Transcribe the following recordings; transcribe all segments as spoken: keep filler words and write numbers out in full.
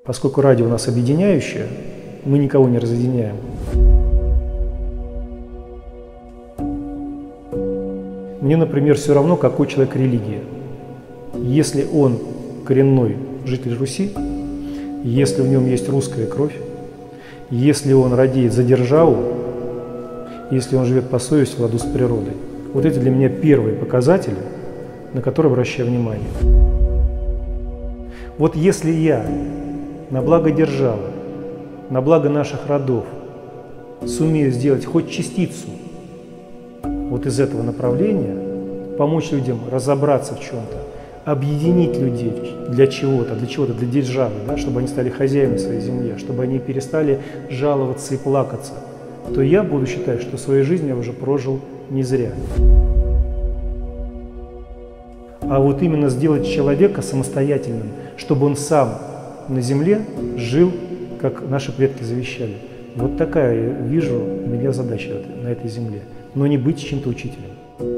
Поскольку радио у нас объединяющее, мы никого не разъединяем. Мне, например, все равно, какой человек религия. Если он коренной житель Руси, если в нем есть русская кровь, если он радеет за державу, если он живет по совести в ладу с природой. Вот эти для меня первые показатели, на которые обращаю внимание. Вот если я на благо державы, на благо наших родов сумею сделать хоть частицу вот из этого направления, помочь людям разобраться в чем-то, объединить людей для чего-то, для чего-то, для державы, да, чтобы они стали хозяевами своей земли, чтобы они перестали жаловаться и плакаться, то я буду считать, что свою жизнь я уже прожил не зря. А вот именно сделать человека самостоятельным, чтобы он сам на земле жил, как наши предки завещали. Вот такая, я вижу, у меня задача на этой земле. Но не быть чем-то учителем.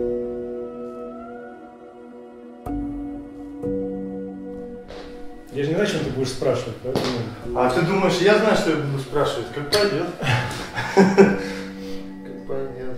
Я же не знаю, чем ты будешь спрашивать, поэтому... А ты думаешь, я знаю, что я буду спрашивать? Как пойдет. Как пойдет.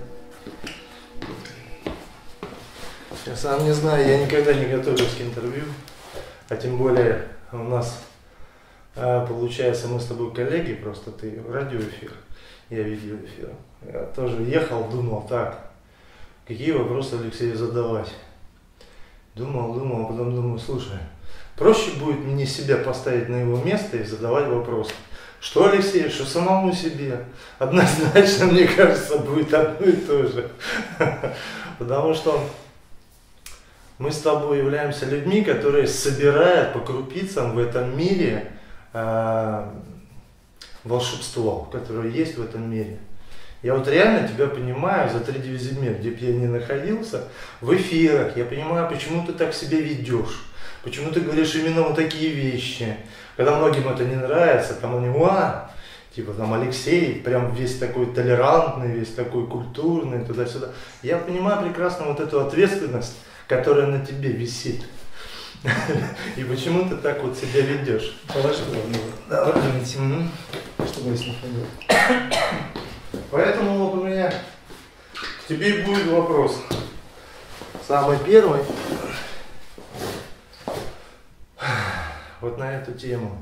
Я сам не знаю, я никогда не готовился к интервью. А тем более у нас, получается, мы с тобой коллеги, просто ты радиоэфир, я видеоэфир. Я тоже ехал, думал, так, какие вопросы Алексею задавать. Думал, думал, а потом думаю, слушай, проще будет мне себя поставить на его место и задавать вопросы. Что Алексей, что самому себе. Однозначно, мне кажется, будет одно и то же. Потому что мы с тобой являемся людьми, которые собирают по крупицам в этом мире э, волшебство, которое есть в этом мире. Я вот реально тебя понимаю за три девять земель, где бы я ни находился, в эфирах. Я понимаю, почему ты так себя ведешь, почему ты говоришь именно вот такие вещи. Когда многим это не нравится, там они, а, типа там Алексей, прям весь такой толерантный, весь такой культурный, туда-сюда. Я понимаю прекрасно вот эту ответственность, которая на тебе висит. И почему ты так вот себя ведешь? Положи туда. Да, чтобы я не понял. Поэтому вот у меня к тебе будет вопрос. Самый первый. Вот на эту тему.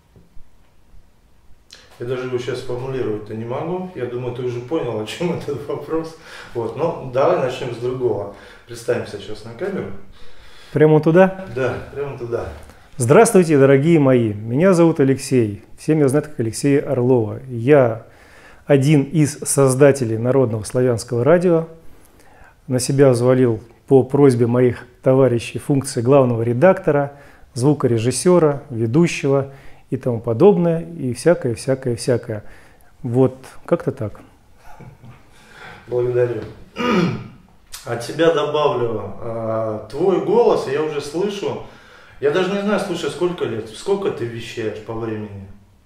Я даже его сейчас сформулировать-то не могу. Я думаю, ты уже понял, о чем этот вопрос. Вот, но давай начнем с другого. Представимся сейчас на камеру. Прямо туда? Да, прямо туда. Здравствуйте, дорогие мои. Меня зовут Алексей. Все меня знают как Алексея Орлова. Я один из создателей Народного славянского радио. На себя взвалил по просьбе моих товарищей функции главного редактора, звукорежиссера, ведущего и тому подобное, и всякое, всякое, всякое. Вот, как-то так. Благодарю. От себя добавлю, твой голос я уже слышу, я даже не знаю, слушай, сколько лет, сколько ты вещаешь по времени?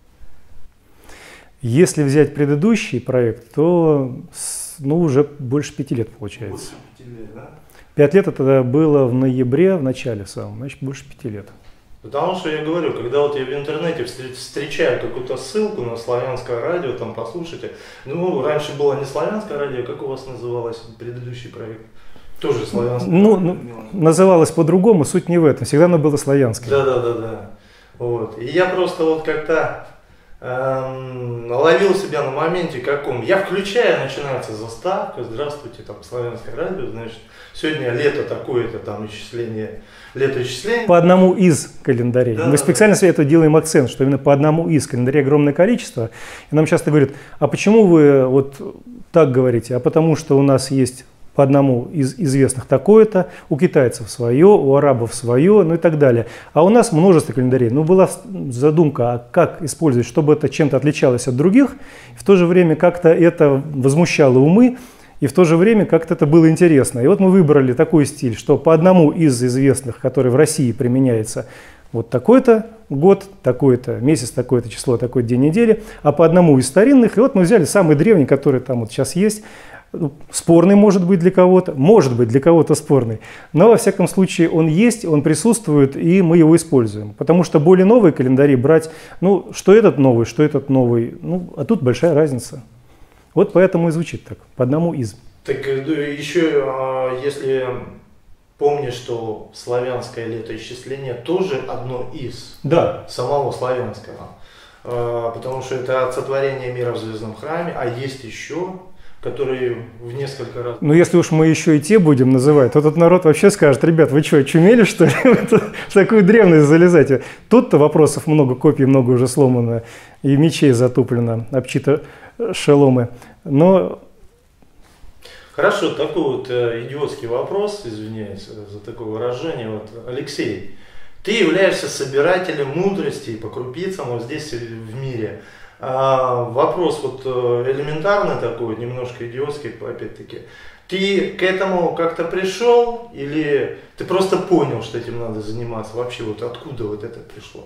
Если взять предыдущий проект, то ну, уже больше пяти лет получается. Больше пяти лет, да? Пять лет это было в ноябре, в начале самом, значит больше пяти лет. Потому что я говорю, когда вот я в интернете встречаю какую-то ссылку на славянское радио, там послушайте. Ну, раньше было не славянское радио, как у вас называлось предыдущий проект? Тоже славянское. Ну, ну называлось по-другому, суть не в этом, всегда оно было славянское. Да, да, да, да. Вот. И я просто вот как-то эм, ловил себя на моменте каком. Я включаю, начинается заставка, здравствуйте, там славянское радио, значит, сегодня лето такое-то, там исчисление. Летоисчисление. По одному из календарей. Да, Мы да, специально да. это делаем акцент, что именно по одному из календарей огромное количество. И нам часто говорят, а почему вы вот так говорите? А потому что у нас есть по одному из известных такое-то, у китайцев свое, у арабов свое, ну и так далее. А у нас множество календарей. Ну была задумка, а как использовать, чтобы это чем-то отличалось от других, и в то же время как-то это возмущало умы, и в то же время как-то это было интересно. И вот мы выбрали такой стиль, что по одному из известных, который в России применяется, вот такой-то год, такой-то месяц, такое-то число, такой день недели, а по одному из старинных, и вот мы взяли самый древний, который там вот сейчас есть, Спорный может быть для кого-то, может быть для кого-то спорный, но во всяком случае он есть, он присутствует, и мы его используем. Потому что более новые календари брать, ну, что этот новый, что этот новый, ну, а тут большая разница. Вот поэтому и звучит так, по одному из. Так еще, если помнишь, что славянское летоисчисление тоже одно из да. самого славянского, потому что это от сотворения мира в звездном храме, а есть еще, которые в несколько раз... Ну, если уж мы еще и те будем называть, то этот народ вообще скажет: ребят, вы что, очумели, что ли, в такую древность залезать? Тут-то вопросов много, копий много уже сломано, и мечей затуплено, обчита шеломы. Но... Хорошо, такой вот э, идиотский вопрос, извиняюсь за такое выражение. Вот, Алексей, ты являешься собирателем мудрости по крупицам вот здесь в мире. А, вопрос вот элементарный такой, немножко идиотский, опять-таки. Ты к этому как-то пришел или ты просто понял, что этим надо заниматься? Вообще вот откуда вот это пришло?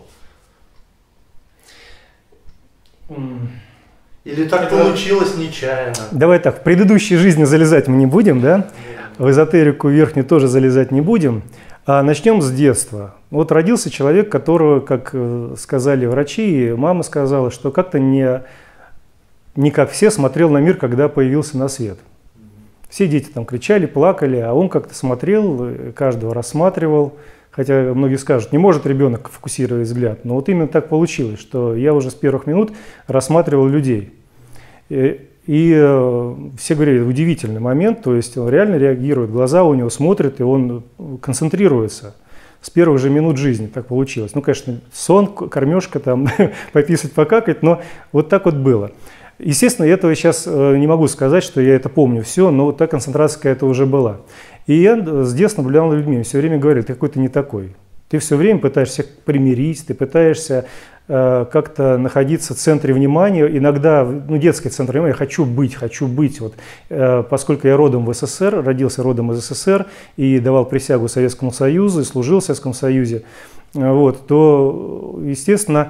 Mm. Или так это... получилось нечаянно? Давай так, в предыдущей жизни залезать мы не будем, да? В эзотерику верхнюю тоже залезать не будем. А начнем с детства. Вот родился человек, которого, как сказали врачи, мама сказала, что как-то не, не как все смотрел на мир, когда появился на свет. Все дети там кричали, плакали, а он как-то смотрел, каждого рассматривал. Хотя многие скажут, не может ребенок фокусировать взгляд. Но вот именно так получилось, что я уже с первых минут рассматривал людей. И, и э, все говорили, удивительный момент, то есть он реально реагирует, глаза у него смотрят, и он концентрируется. С первых же минут жизни так получилось. Ну, конечно, сон, кормежка, там, пописать, покакать, но вот так вот было. Естественно, я этого сейчас не могу сказать, что я это помню все, но вот та концентрация какая-то уже была. И я с детства наблюдал за людьми, все время говорил, ты какой-то не такой. Ты все время пытаешься примирить, ты пытаешься э, как-то находиться в центре внимания. Иногда, ну, детский центр внимания, хочу быть, хочу быть. Вот, э, поскольку я родом в СССР, родился родом из СССР и давал присягу Советскому Союзу, и служил в Советском Союзе, э, вот, то, естественно,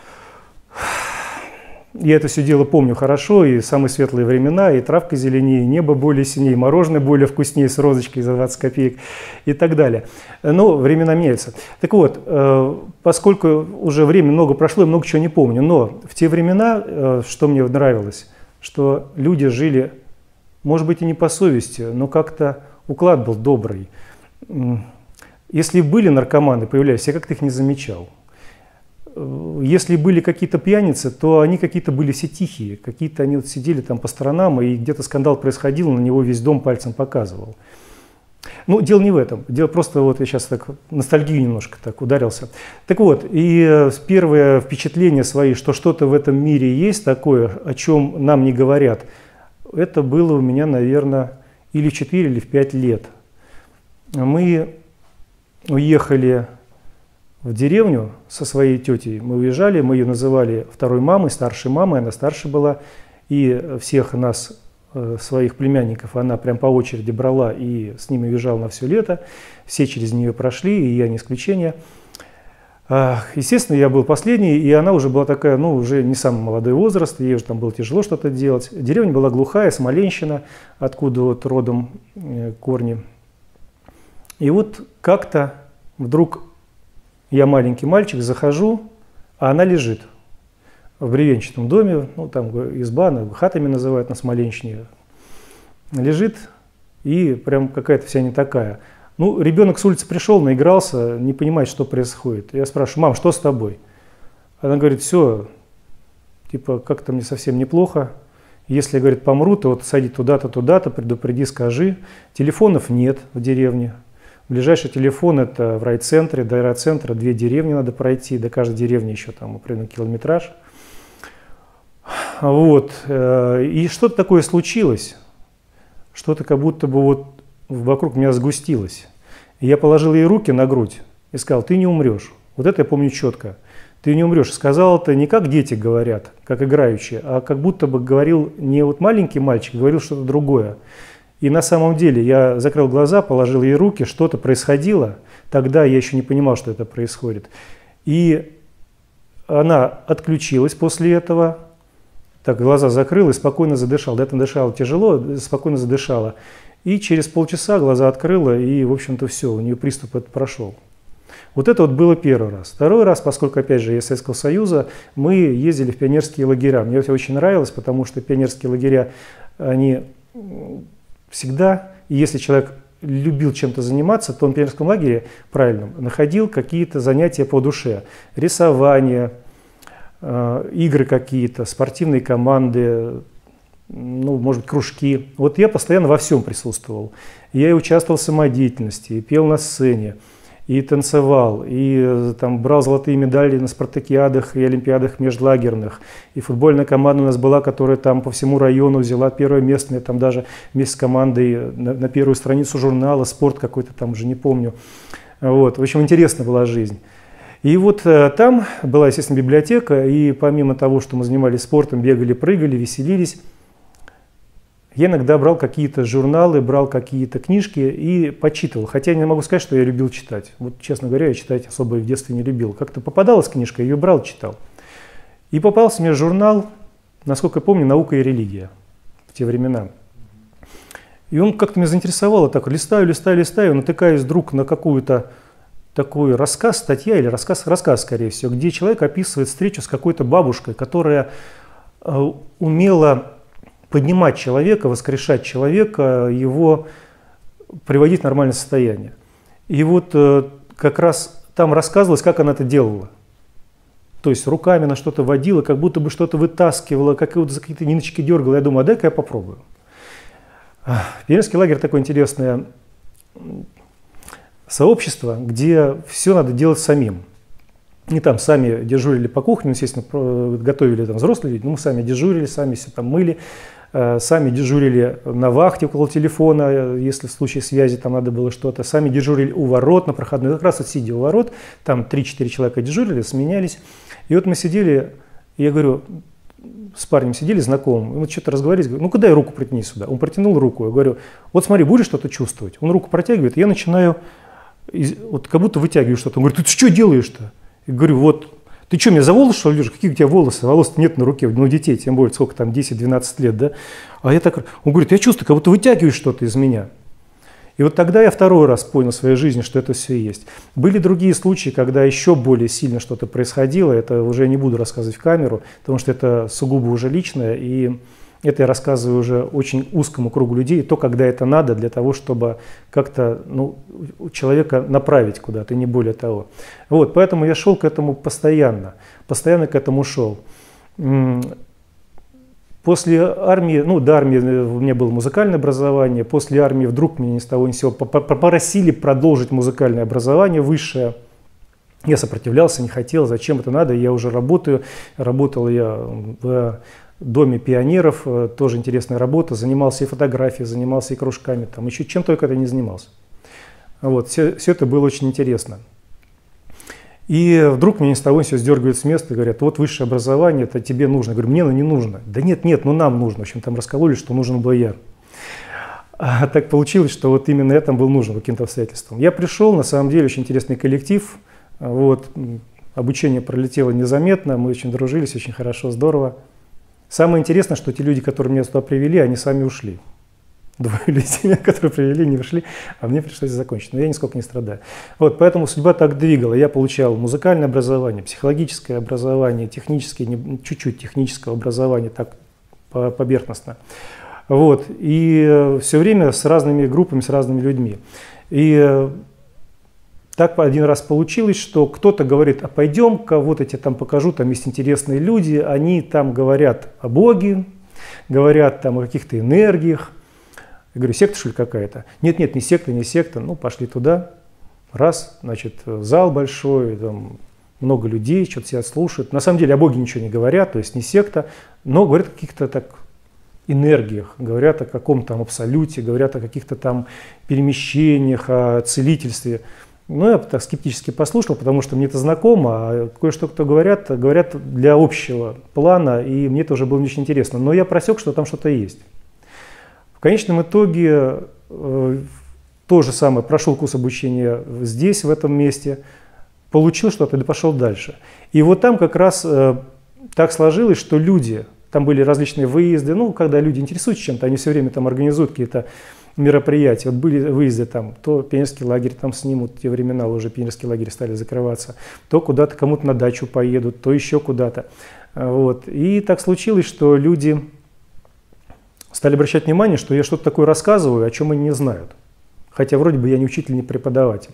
я это все дело помню хорошо, и самые светлые времена, и травка зеленее, и небо более синее, и мороженое более вкуснее с розочкой за двадцать копеек и так далее. Но времена меняются. Так вот, поскольку уже время много прошло, я много чего не помню, но в те времена, что мне нравилось, что люди жили, может быть, и не по совести, но как-то уклад был добрый. Если были наркоманы, появлялись, я как-то их не замечал. Если были какие-то пьяницы, то они какие-то были все тихие, какие-то они вот сидели там по сторонам, и где-то скандал происходил, на него весь дом пальцем показывал. Ну, дело не в этом, дело просто, вот я сейчас так ностальгию немножко так ударился. Так вот, и первое впечатление свои, что что-то в этом мире есть такое, о чем нам не говорят, это было у меня, наверное, или в четыре, или в пять лет. Мы уехали в деревню со своей тетей, мы уезжали, мы ее называли второй мамой, старшей мамой, она старше была, и всех нас, своих племянников, она прям по очереди брала и с ними уезжала на все лето, все через нее прошли, и я не исключение. Естественно, я был последний, и она уже была такая, ну, уже не самый молодой возраст, ей уже там было тяжело что-то делать. Деревня была глухая, Смоленщина, откуда вот родом корни. И вот как-то вдруг я маленький мальчик, захожу, а она лежит в бревенчатом доме, ну там изба, она хатами называют на Смоленщине. Лежит и прям какая-то вся не такая. Ну, ребенок с улицы пришел, наигрался, не понимает, что происходит. Я спрашиваю, мам, что с тобой? Она говорит, все, типа, как-то мне совсем неплохо. Если, говорит, помру, то вот сади туда-то, туда-то, предупреди, скажи. Телефонов нет в деревне. Ближайший телефон это в райцентре, до райцентра две деревни надо пройти, до каждой деревни еще там определенный километраж. Вот. И что-то такое случилось, что-то как будто бы вот вокруг меня сгустилось. И я положил ей руки на грудь и сказал, ты не умрешь. Вот это я помню четко. Ты не умрешь. Сказал это не как дети говорят, как играющие, а как будто бы говорил не вот маленький мальчик, говорил что-то другое. И на самом деле я закрыл глаза, положил ей руки, что-то происходило. Тогда я еще не понимал, что это происходит. И она отключилась после этого. так глаза закрыла и спокойно задышала. До этого дышала тяжело, спокойно задышала. И через полчаса глаза открыла, и, в общем-то, все, у нее приступ этот прошел. Вот это вот было первый раз. Второй раз, поскольку, опять же, я из Советского Союза, мы ездили в пионерские лагеря. Мне это очень нравилось, потому что пионерские лагеря, они всегда, и если человек любил чем-то заниматься, то он в пионерском лагере, правильно, находил какие-то занятия по душе. Рисование, э, игры какие-то, спортивные команды, ну, может быть, кружки. Вот я постоянно во всем присутствовал. Я и участвовал в самодеятельности, и пел на сцене, и танцевал, и там брал золотые медали на спартакиадах и олимпиадах межлагерных. И футбольная команда у нас была, которая там по всему району взяла первое место. Я там даже вместе с командой на, на первую страницу журнала «Спорт» какой-то там, уже не помню. Вот. В общем, интересная была жизнь. И вот э, там была, естественно, библиотека, и помимо того, что мы занимались спортом, бегали, прыгали, веселились, я иногда брал какие-то журналы, брал какие-то книжки и почитывал. Хотя я не могу сказать, что я любил читать. Вот, честно говоря, я читать особо в детстве не любил. Как-то попадалась книжка, ее брал, читал. И попался мне журнал, насколько я помню, «Наука и религия» в те времена. И он как-то меня заинтересовал. Я так листаю, листаю, листаю, натыкаюсь вдруг на какую-то такой рассказ, статья или рассказ, рассказ, скорее всего, где человек описывает встречу с какой-то бабушкой, которая э, умела поднимать человека, воскрешать человека, его приводить в нормальное состояние. И вот э, как раз там рассказывалось, как она это делала. То есть руками на что-то водила, как будто бы что-то вытаскивала, как вот за какие-то ниточки дергала. Я думаю, а дай-ка я попробую. Пионерский лагерь — такое интересное сообщество, где все надо делать самим. И там сами дежурили по кухне, естественно, готовили там взрослые люди, но мы сами дежурили, сами все там мыли, сами дежурили на вахте около телефона, если в случае связи там надо было что-то, сами дежурили у ворот на проходной, как раз вот сидя у ворот, там три-четыре человека дежурили, сменялись. И вот мы сидели, и я говорю, с парнем сидели знакомым, и мы что-то разговаривали, говорю, ну-ка дай руку протяни сюда. Он протянул руку, я говорю, вот смотри, будешь что-то чувствовать? Он руку протягивает, и я начинаю, вот как будто вытягиваю что-то. Он говорит, ты что делаешь-то? Я говорю, вот, ты что, меня за волосы, что ли, держишь? Какие у тебя волосы? Волос нет на руке, ну, детей, тем более, сколько там, десять-двенадцать лет, да? А я так, он говорит, я чувствую, как будто вытягиваешь что-то из меня. И вот тогда я второй раз понял в своей жизни, что это все есть. Были другие случаи, когда еще более сильно что-то происходило, это уже я не буду рассказывать в камеру, потому что это сугубо уже личное, и это я рассказываю уже очень узкому кругу людей, то, когда это надо, для того, чтобы как-то ну, человека направить куда-то, и не более того. Вот, поэтому я шел к этому постоянно, постоянно к этому шел. После армии, ну до армии у меня было музыкальное образование, после армии вдруг меня ни с того ни с сего попросили продолжить музыкальное образование высшее. Я сопротивлялся, не хотел, зачем это надо, я уже работаю, работал я в Доме пионеров, тоже интересная работа, занимался и фотографией, занимался и кружками, там еще чем только это не занимался. Вот, все, все это было очень интересно. И вдруг меня ни с того ни с сего сдергивают с места и говорят, вот высшее образование, это тебе нужно. Я говорю, мне оно не нужно. Да нет, нет, ну нам нужно. В общем, там раскололи, что нужен был я. А так получилось, что вот именно я там был нужен по каким-то обстоятельствам. Я пришел, на самом деле, очень интересный коллектив. Вот, обучение пролетело незаметно, мы очень дружились, очень хорошо, здорово. Самое интересное, что те люди, которые меня туда привели, они сами ушли. Двое людей, которые привели, не ушли, а мне пришлось закончить. Но я нисколько не страдаю. Вот, поэтому судьба так двигала. Я получал музыкальное образование, психологическое образование, техническое, чуть-чуть технического образования, так поверхностно. Вот, и все время с разными группами, с разными людьми. И так один раз получилось, что кто-то говорит, а пойдем-ка, вот я тебе там покажу, там есть интересные люди, они там говорят о Боге, говорят там о каких-то энергиях. Я говорю, секта, что ли, какая-то? Нет, нет, не секта, не секта. Ну, пошли туда. Раз, значит, зал большой, там много людей, что-то себя слушают. На самом деле о Боге ничего не говорят, то есть не секта, но говорят о каких-то так энергиях, говорят о каком-то там абсолюте, говорят о каких-то там перемещениях, о целительстве. Ну, я так скептически послушал, потому что мне это знакомо, а кое-что, кто говорят, говорят для общего плана, и мне это уже было не очень интересно. Но я просек, что там что-то есть. В конечном итоге э, то же самое, прошел курс обучения здесь, в этом месте, получил что-то и пошел дальше. И вот там как раз э, так сложилось, что люди, там были различные выезды, ну, когда люди интересуются чем-то, они все время там организуют какие-то мероприятия. Вот были выезды там, то пионерский лагерь там снимут, в те времена уже пионерские лагеря стали закрываться, то куда-то кому-то на дачу поедут, то еще куда-то. Вот. И так случилось, что люди стали обращать внимание, что я что-то такое рассказываю, о чем они не знают. Хотя вроде бы я не учитель, не преподаватель.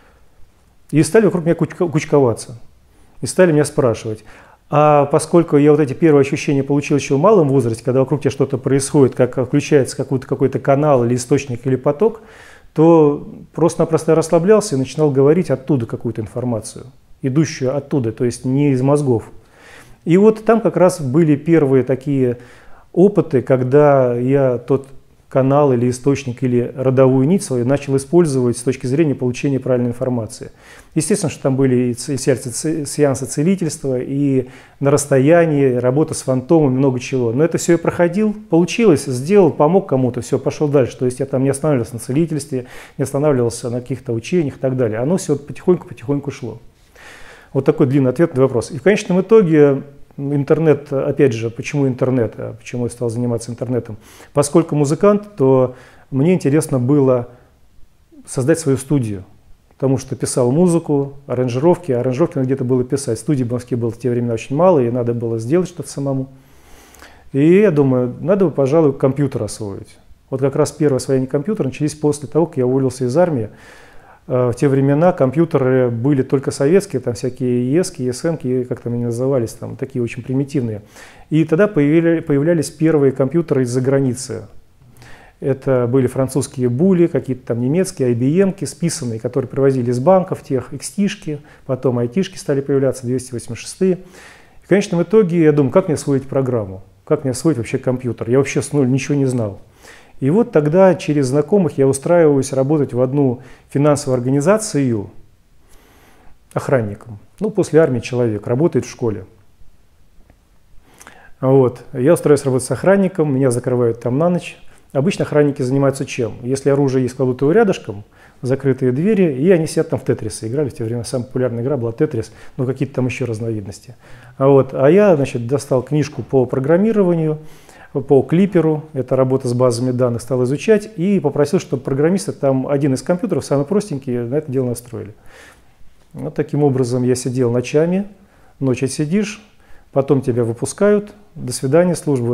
И стали вокруг меня кучковаться. И стали меня спрашивать. А поскольку я вот эти первые ощущения получил еще в малом возрасте, когда вокруг тебя что-то происходит, как включается какой-то какой-то канал или источник или поток, то просто-напросто расслаблялся и начинал говорить оттуда какую-то информацию, идущую оттуда, то есть не из мозгов. И вот там как раз были первые такие опыты, когда я тот канал или источник или родовую нить свою начал использовать с точки зрения получения правильной информации. Естественно, что там были и сеансы целительства, и на расстоянии, работа с фантомами, много чего. Но это все я проходил, получилось, сделал, помог кому-то, все, пошел дальше. То есть я там не останавливался на целительстве, не останавливался на каких-то учениях и так далее. Оно все потихоньку-потихоньку шло. Вот такой длинный ответ на вопрос. И в конечном итоге интернет, опять же, почему интернет, а почему я стал заниматься интернетом? Поскольку музыкант, то мне интересно было создать свою студию, потому что писал музыку, аранжировки, аранжировки надо где-то было писать. Студий в Москве было в те времена очень мало, и надо было сделать что-то самому. И я думаю, надо, пожалуй, компьютер освоить. Вот как раз первое освоение компьютера начались после того, как я уволился из армии. В те времена компьютеры были только советские, там всякие ЕСки, ЕСМки, как там они назывались, там такие очень примитивные. И тогда появили, появлялись первые компьютеры из-за границы. Это были французские були, какие-то там немецкие, ай би эм-ки списанные, которые привозили из банков, тех икс ти-шки, потом ай ти-шки стали появляться, двести восемьдесят шестые. И в конечном итоге я думаю, как мне освоить программу, как мне освоить вообще компьютер. Я вообще с нуля ничего не знал. И вот тогда через знакомых я устраиваюсь работать в одну финансовую организацию охранником. Ну, после армии человек, работает в школе. Вот. Я устраиваюсь работать с охранником, меня закрывают там на ночь. Обычно охранники занимаются чем? Если оружие есть, кладут его рядышком, закрытые двери, и они сидят там в тетрисы. Играли в те времена, самая популярная игра была тетрис, но какие-то там еще разновидности. А, вот. а я, значит, достал книжку по программированию, по клиперу, это работа с базами данных, стал изучать и попросил, чтобы программисты, там один из компьютеров, самый простенький, на это дело настроили. Вот таким образом я сидел ночами, ночь отсидишь, потом тебя выпускают, до свидания, службу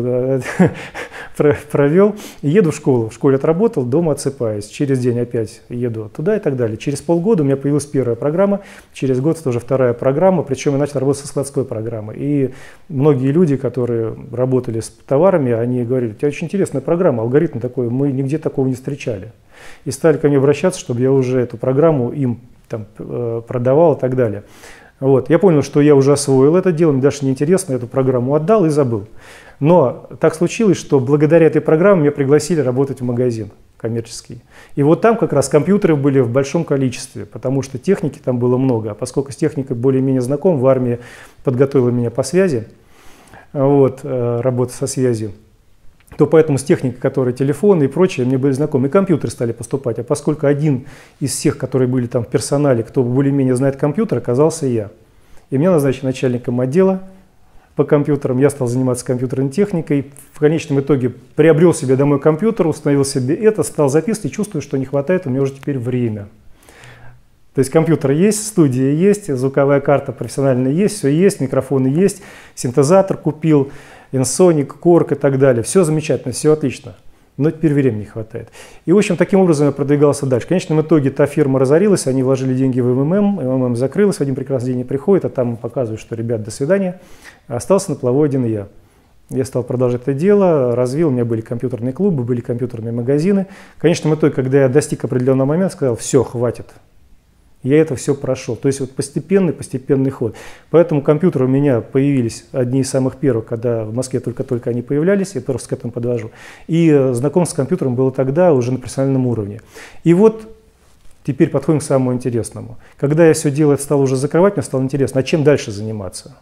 провел, и еду в школу. В школе отработал, дома отсыпаюсь. Через день опять еду туда и так далее. Через полгода у меня появилась первая программа, через год тоже вторая программа, причем я начал работать со складской программой. И многие люди, которые работали с товарами, они говорили, у тебя очень интересная программа, алгоритм такой, мы нигде такого не встречали. И стали ко мне обращаться, чтобы я уже эту программу им там, продавал и так далее. Вот. Я понял, что я уже освоил это дело, мне даже неинтересно, эту программу отдал и забыл. Но так случилось, что благодаря этой программе меня пригласили работать в магазин коммерческий. И вот там как раз компьютеры были в большом количестве, потому что техники там было много. А поскольку с техникой более-менее знаком, в армии подготовила меня по связи, вот, работа со связью, то поэтому с техникой, которая телефоны и прочее, мне были знакомы. И компьютеры стали поступать. А поскольку один из всех, которые были там в персонале, кто более-менее знает компьютер, оказался я. И меня назначили начальником отдела по компьютерам. Я стал заниматься компьютерной техникой. В конечном итоге приобрел себе домой компьютер, установил себе это, стал записывать и чувствую, что не хватает у меня уже теперь время. То есть компьютер есть, студия есть, звуковая карта профессиональная есть, все есть, микрофоны есть, синтезатор купил, Ensoniq, Korg и так далее. Все замечательно, все отлично. Но теперь времени не хватает. И, в общем, таким образом я продвигался дальше. В конечном итоге та фирма разорилась, они вложили деньги в эм эм эм, эм эм эм закрылась, в один прекрасный день не приходит, а там показывают, что, ребят, до свидания. Остался на плаву один я. Я стал продолжать это дело, развил, у меня были компьютерные клубы, были компьютерные магазины. В конечном итоге, когда я достиг определенного момента, сказал, все, хватит. Я это все прошел. То есть вот постепенный, постепенный ход. Поэтому компьютеры у меня появились одни из самых первых, когда в Москве только-только они появлялись, я просто к этому подвожу. И знакомство с компьютером было тогда уже на профессиональном уровне. И вот теперь подходим к самому интересному. Когда я все дело это стал уже закрывать, мне стало интересно, а чем дальше заниматься?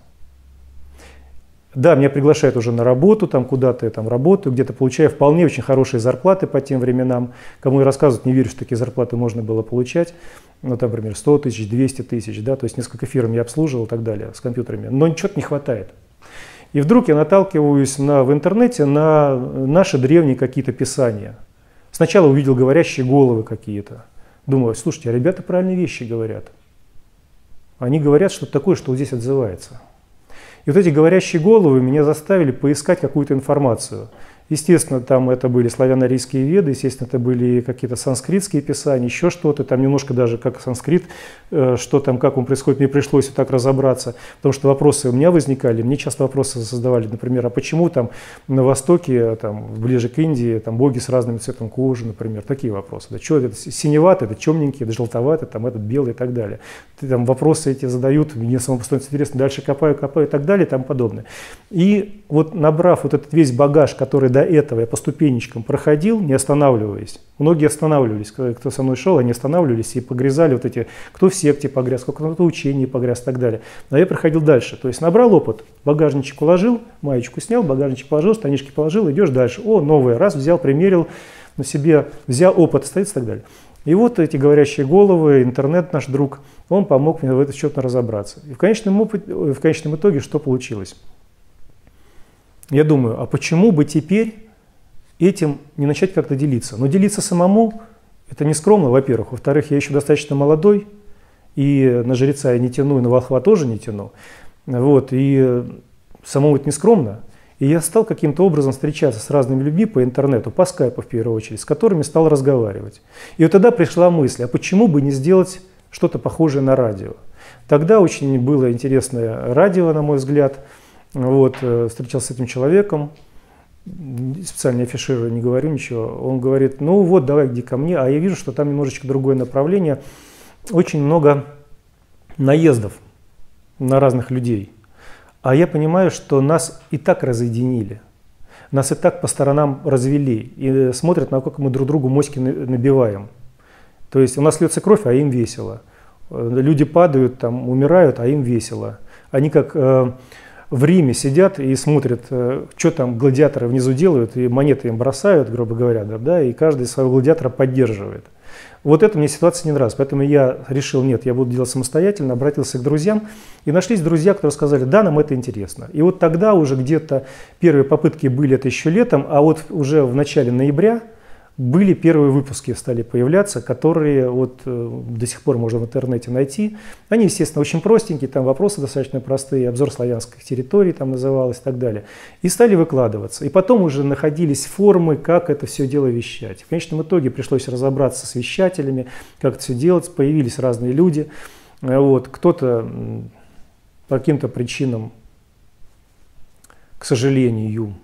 Да, меня приглашают уже на работу, там куда-то я там работаю, где-то получаю вполне очень хорошие зарплаты по тем временам. Кому я рассказывать, не верю, что такие зарплаты можно было получать. Ну, там, например, сто тысяч, двести тысяч, да, то есть несколько фирм я обслуживал и так далее с компьютерами. Но ничего не хватает. И вдруг я наталкиваюсь на, в интернете на наши древние какие-то писания. Сначала увидел говорящие головы какие-то. Думаю, слушайте, а ребята правильные вещи говорят. Они говорят что-то такое, что вот здесь отзывается. И вот эти говорящие головы меня заставили поискать какую-то информацию. Естественно, там это были славяно-арийские веды, естественно, это были какие-то санскритские писания, еще что-то, там немножко даже как санскрит, что там, как он происходит, мне пришлось вот так разобраться, потому что вопросы у меня возникали, мне часто вопросы создавали, например, а почему там на Востоке, там, ближе к Индии, там боги с разным цветом кожи, например, такие вопросы. Да что это синеватый, это темненький, это желтоватый, там этот белый и так далее. Там вопросы эти задают, мне самому становится интересно, дальше копаю, копаю и так далее и тому подобное. И вот набрав вот этот весь багаж, который до этого я по ступенечкам проходил, не останавливаясь. Многие останавливались, кто со мной шел, они останавливались и погрязали вот эти, кто в секте погряз, кто в учении погряз и так далее. Но я проходил дальше. То есть набрал опыт, багажничек уложил, маечку снял, багажничек положил, штанишки положил, идешь дальше. О, новое, раз взял, примерил на себе, взял опыт, стоит и так далее. И вот эти говорящие головы, интернет наш друг, он помог мне в этом счетно разобраться. И в конечном, опыте, в конечном итоге что получилось? Я думаю, а почему бы теперь этим не начать как-то делиться? Но делиться самому – это не скромно, во-первых. Во-вторых, я еще достаточно молодой, и на жреца я не тяну, и на волхва тоже не тяну. Вот, и самому это не скромно. И я стал каким-то образом встречаться с разными людьми по интернету, по скайпу в первую очередь, с которыми стал разговаривать. И вот тогда пришла мысль, а почему бы не сделать что-то похожее на радио? Тогда очень было интересное радио, на мой взгляд. Вот, встречался с этим человеком, специально не афиширую, не говорю ничего. Он говорит, ну вот, давай иди ко мне, а я вижу, что там немножечко другое направление. Очень много наездов на разных людей. А я понимаю, что нас и так разъединили, нас и так по сторонам развели и смотрят, насколько мы друг другу моськи набиваем. То есть у нас льется кровь, а им весело. Люди падают, там, умирают, а им весело. Они как э, в Риме сидят и смотрят, э, что там гладиаторы внизу делают, и монеты им бросают, грубо говоря, да, да, и каждый своего гладиатора поддерживает. Вот эта мне ситуация не нравится, поэтому я решил, нет, я буду делать самостоятельно, обратился к друзьям, и нашлись друзья, которые сказали, да, нам это интересно. И вот тогда уже где-то первые попытки были, это еще летом, а вот уже в начале ноября были первые выпуски, стали появляться, которые вот э, до сих пор можно в интернете найти. Они, естественно, очень простенькие, там вопросы достаточно простые, обзор славянских территорий там называлось и так далее. И стали выкладываться. И потом уже находились формы, как это все дело вещать. В конечном итоге пришлось разобраться с вещателями, как это все делать. Появились разные люди. Вот. Кто-то по каким-то причинам, к сожалению,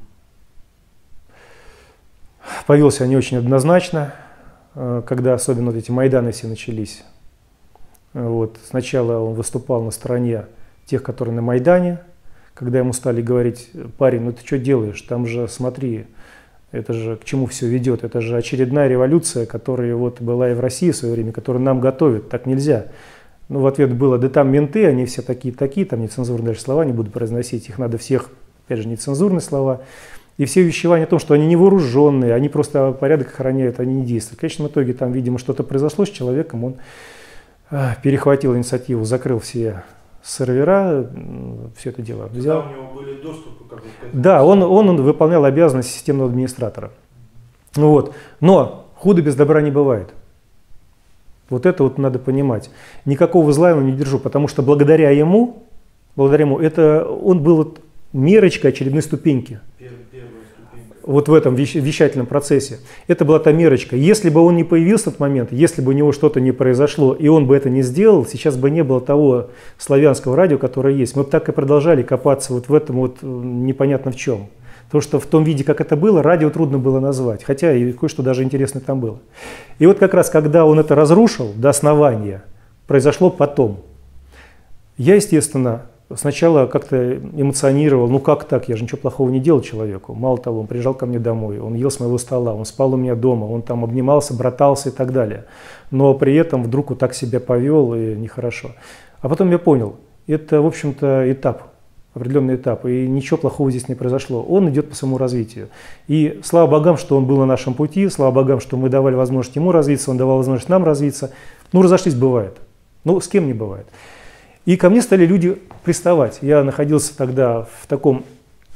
повел себя не очень однозначно, когда особенно вот эти майданы все начались. Вот. Сначала он выступал на стороне тех, которые на Майдане, когда ему стали говорить, парень, ну ты что делаешь, там же смотри, это же к чему все ведет, это же очередная революция, которая вот была и в России в свое время, которую нам готовят, так нельзя. Ну в ответ было, да там менты, они все такие-такие, там нецензурные даже слова, не буду произносить, их надо всех, опять же, нецензурные слова. И все увещевания о том, что они не вооруженные, они просто порядок охраняют, они не действуют. В конечном итоге там, видимо, что-то произошло с человеком, он а, перехватил инициативу, закрыл все сервера, все это дело взял. Да, у него были доступы как бы, к этому. Да, он, он, он выполнял обязанности системного администратора. Вот. Но худо без добра не бывает. Вот это вот надо понимать. Никакого зла я ему не держу, потому что благодаря ему, благодаря ему, это он был вот мерочкой очередной ступеньки. Вот в этом вещательном процессе. Это была та мерочка. Если бы он не появился в этот момент, если бы у него что-то не произошло, и он бы это не сделал, сейчас бы не было того славянского радио, которое есть. Мы бы так и продолжали копаться вот в этом вот непонятно в чем. Потому что в том виде, как это было, радио трудно было назвать. Хотя и кое-что даже интересное там было. И вот как раз, когда он это разрушил до основания, произошло потом. Я, естественно, сначала как-то эмоционировал, ну как так, я же ничего плохого не делал человеку. Мало того, он приезжал ко мне домой, он ел с моего стола, он спал у меня дома, он там обнимался, братался и так далее. Но при этом вдруг вот так себя повел, и нехорошо. А потом я понял, это, в общем-то, этап, определенный этап, и ничего плохого здесь не произошло. Он идет по своему развитию. И слава богам, что он был на нашем пути, слава богам, что мы давали возможность ему развиться, он давал возможность нам развиться. Ну, разошлись, бывает. Ну, с кем не бывает. И ко мне стали люди приставать. Я находился тогда в таком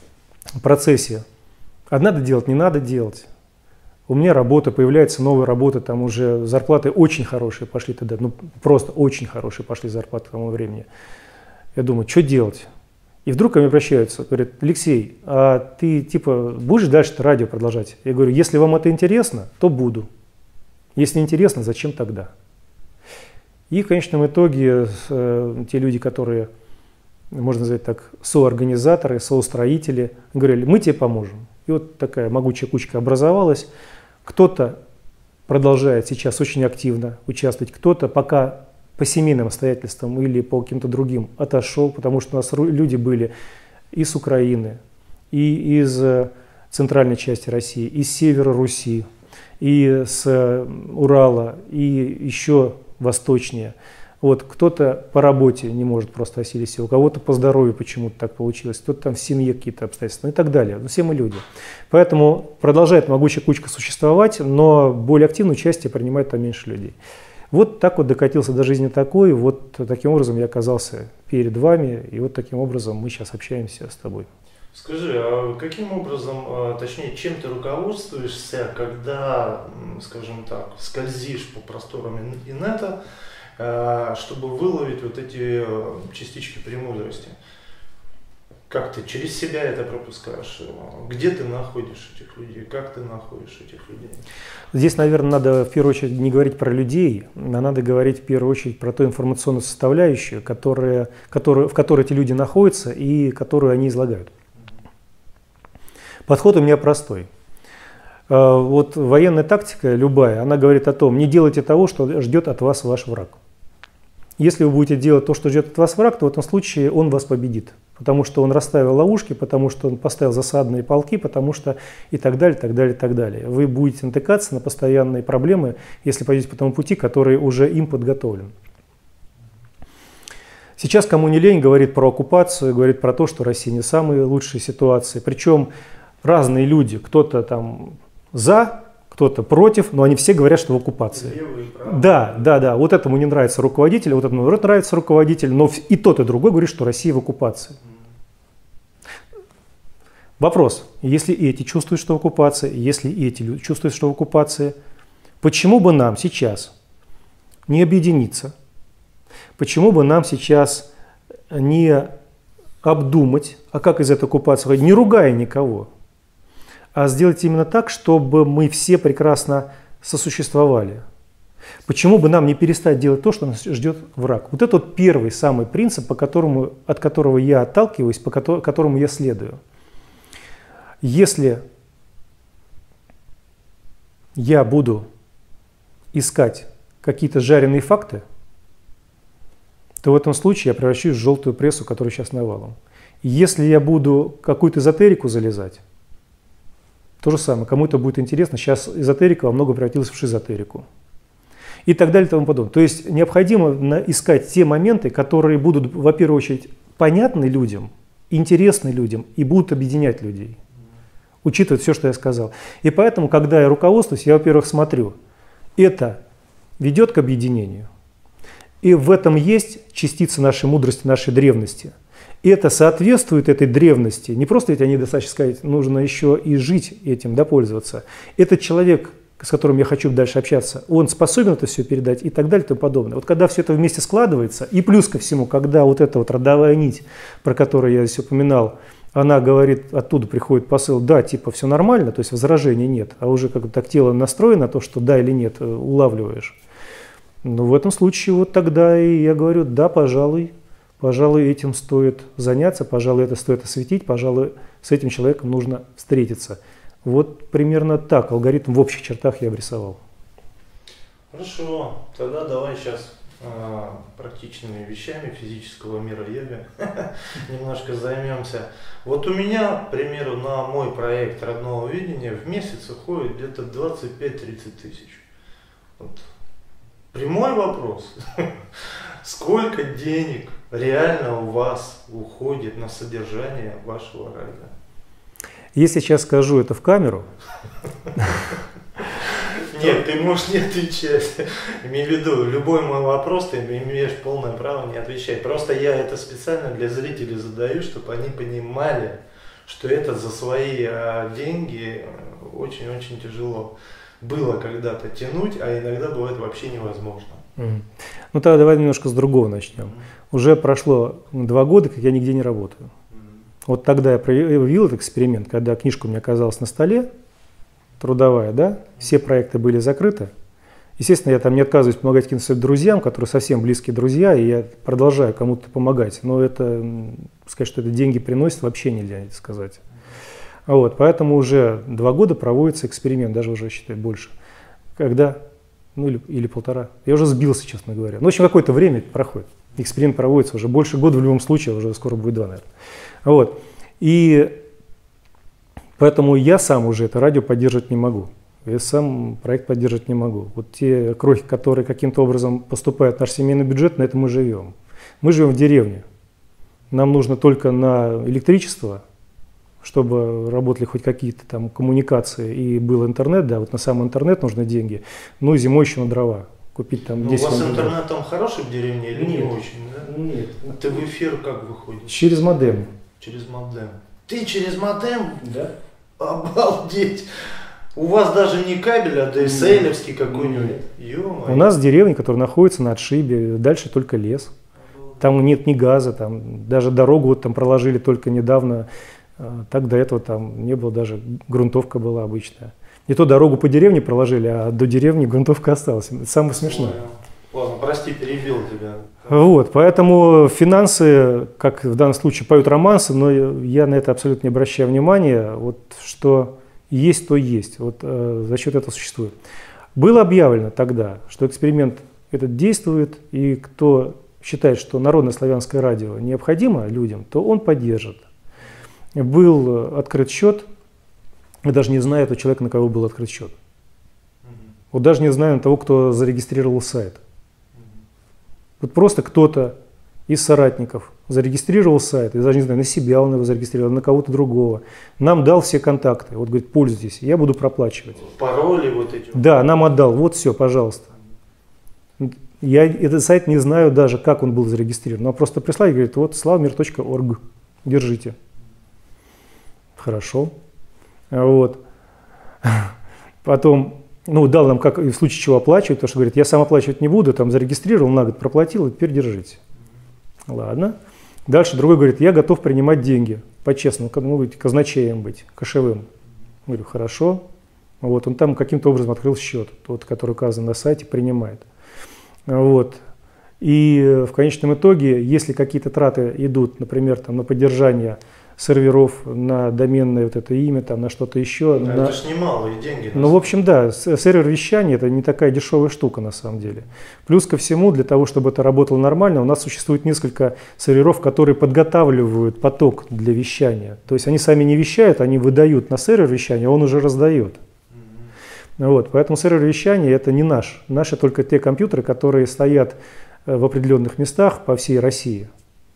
процессе. А надо делать, не надо делать. У меня работа, появляется новая работа, там уже зарплаты очень хорошие пошли тогда, ну просто очень хорошие пошли зарплаты к тому времени. Я думаю, что делать? И вдруг ко мне обращаются, говорят: Алексей, а ты типа будешь дальше радио продолжать? Я говорю: если вам это интересно, то буду. Если не интересно, зачем тогда? И в конечном итоге э, те люди, которые, можно назвать так, соорганизаторы, соустроители, говорили: мы тебе поможем. И вот такая могучая кучка образовалась. Кто-то продолжает сейчас очень активно участвовать, кто-то пока по семейным обстоятельствам или по каким-то другим отошел, потому что у нас люди были и с Украины, и из центральной части России, и с севера Руси, и с Урала, и еще восточнее. Вот, кто-то по работе не может просто осилить сил, у кого-то по здоровью почему-то так получилось, кто-то там в семье какие-то обстоятельства, ну и так далее. Ну, все мы люди. Поэтому продолжает могучая кучка существовать, но более активное участие принимает там меньше людей. Вот так вот докатился до жизни такой, вот таким образом я оказался перед вами, и вот таким образом мы сейчас общаемся с тобой. Скажи, а каким образом, точнее, чем ты руководствуешься, когда, скажем так, скользишь по просторам инета, чтобы выловить вот эти частички премудрости? Как ты через себя это пропускаешь? Где ты находишь этих людей? Как ты находишь этих людей? Здесь, наверное, надо в первую очередь не говорить про людей, а надо говорить в первую очередь про ту информационную составляющую, которая, которая, в которой эти люди находятся и которую они излагают. Подход у меня простой. Вот военная тактика любая, она говорит о том: не делайте того, что ждет от вас ваш враг. Если вы будете делать то, что ждет от вас враг, то в этом случае он вас победит. Потому что он расставил ловушки, потому что он поставил засадные полки, потому что и так далее, так далее, так далее. Вы будете натыкаться на постоянные проблемы, если пойдете по тому пути, который уже им подготовлен. Сейчас кому не лень говорит про оккупацию, говорит про то, что Россия не самая лучшая ситуация. Причем разные люди, кто-то там за, кто-то против, но они все говорят, что в оккупации. Да, да, да. Вот этому не нравится руководитель, вот этому наоборот нравится руководитель, но и тот, и другой говорит, что Россия в оккупации. Вопрос: если эти чувствуют, что в оккупации, если эти чувствуют, что в оккупации, почему бы нам сейчас не объединиться? Почему бы нам сейчас не обдумать, а как из этой оккупации, не ругая никого, а сделать именно так, чтобы мы все прекрасно сосуществовали? Почему бы нам не перестать делать то, что нас ждет враг? Вот это вот первый самый принцип, по которому, от которого я отталкиваюсь, по которому я следую. Если я буду искать какие-то жареные факты, то в этом случае я превращусь в желтую прессу, которая сейчас навалом. Если я буду какую-то эзотерику залезать, то же самое, кому-то будет интересно, сейчас эзотерика во многом превратилась в шизотерику. И так далее и тому подобное. То есть необходимо искать те моменты, которые будут, во первую очередь, понятны людям, интересны людям и будут объединять людей, учитывать все, что я сказал. И поэтому, когда я руководствуюсь, я, во-первых, смотрю, это ведет к объединению, и в этом есть частица нашей мудрости, нашей древности. И это соответствует этой древности. Не просто ведь о ней достаточно сказать, нужно еще и жить этим, да, пользоваться. Этот человек, с которым я хочу дальше общаться, он способен это все передать и так далее и тому подобное. Вот когда все это вместе складывается, и плюс ко всему, когда вот эта вот родовая нить, про которую я здесь упоминал, она говорит, оттуда приходит посыл, да, типа все нормально, то есть возражений нет, а уже как бы так тело настроено на то, что да или нет, улавливаешь. Но в этом случае вот тогда и я говорю, да, пожалуй, пожалуй, этим стоит заняться, пожалуй, это стоит осветить, пожалуй, с этим человеком нужно встретиться. Вот примерно так алгоритм в общих чертах я обрисовал. Хорошо, тогда давай сейчас э, практичными вещами физического мира йоги немножко займемся. Вот у меня, к примеру, на мой проект родного видения в месяц уходит где-то двадцать пять-тридцать тысяч. Вот. Прямой вопрос. Сколько денег реально у вас уходит на содержание вашего райда? Если сейчас скажу это в камеру... Нет, ты можешь не отвечать. Имей в виду, любой мой вопрос ты имеешь полное право не отвечать. Просто я это специально для зрителей задаю, чтобы они понимали, что это за свои а, деньги очень-очень тяжело. Было когда-то тянуть, а иногда бывает вообще невозможно. Mm. Ну тогда давай немножко с другого начнем. Mm. Уже прошло два года, как я нигде не работаю. Mm. Вот тогда я провел этот эксперимент, когда книжка у меня оказалась на столе, трудовая, да, все проекты были закрыты. Естественно, я там не отказываюсь помогать каким-то своим друзьям, которые совсем близкие друзья, и я продолжаю кому-то помогать. Но это, сказать, что это деньги приносит, вообще нельзя сказать. Вот, поэтому уже два года проводится эксперимент, даже уже, считай, больше. Когда, ну или, или полтора. Я уже сбился, честно говоря. Ну, в общем, какое-то время проходит. Эксперимент проводится уже больше года в любом случае, уже скоро будет два, наверное. Вот. И поэтому я сам уже это радио поддерживать не могу. Я сам проект поддерживать не могу. Вот те крохи, которые каким-то образом поступают в наш семейный бюджет, на этом мы живем. Мы живем в деревне. Нам нужно только на электричество, чтобы работали хоть какие-то там коммуникации и был интернет, да, вот на сам интернет нужны деньги. Ну, зимой еще на дрова. Купить там десять. Ну, у вас интернет там хороший в деревне или нет, не очень, да? Нет. Ты в эфир как выходишь? Через модем. Через модем. Ты через модем? Да. Обалдеть! У вас даже не кабель, а ди эс эл-овский какой-нибудь. У нас деревня, которая находится на отшибе, дальше только лес. Там нет ни газа, там даже дорогу вот там проложили только недавно. Так до этого там не было, даже грунтовка была обычная. Не то дорогу по деревне проложили, а до деревни грунтовка осталась. Это самое смешное. Ладно, прости, перебил тебя. Вот, поэтому финансы, как в данном случае, поют романсы, но я на это абсолютно не обращаю внимания. Вот что есть, то есть. Вот э, за счет этого существует. Было объявлено тогда, что эксперимент этот действует, и кто считает, что народное славянское радио необходимо людям, то он поддержит. Был открыт счет, я даже не знаю этого человека, на кого был открыт счет. Вот даже не знаю того, кто зарегистрировал сайт. Вот просто кто-то из соратников зарегистрировал сайт, я даже не знаю, на себя он его зарегистрировал, на кого-то другого. Нам дал все контакты, вот говорит, пользуйтесь, я буду проплачивать. Пароли вот эти? Да, нам отдал, вот все, пожалуйста. Я этот сайт не знаю даже, как он был зарегистрирован. Но просто прислали и говорит, вот славмир точка орг, держите. Хорошо. Вот. Потом, ну, дал нам, как в случае чего оплачивать, потому что говорит, я сам оплачивать не буду, там зарегистрировал, на год проплатил, и теперь держите. Ладно. Дальше другой говорит, я готов принимать деньги, по-честному, ну, быть казначеем быть, кошевым. Говорю, хорошо. Вот, он там каким-то образом открыл счет, тот, который указан на сайте, принимает. Вот. И в конечном итоге, если какие-то траты идут, например, там, на поддержание серверов, на доменное вот это имя, там, на что-то еще. Да, на... Это ж немалые деньги. Ну, в общем, да, сервер вещания – это не такая дешевая штука на самом деле. Плюс ко всему, для того, чтобы это работало нормально, у нас существует несколько серверов, которые подготавливают поток для вещания. То есть они сами не вещают, они выдают на сервер вещания, а он уже раздает. Mm-hmm. Вот, поэтому сервер вещания – это не наш. Наши только те компьютеры, которые стоят в определенных местах по всей России.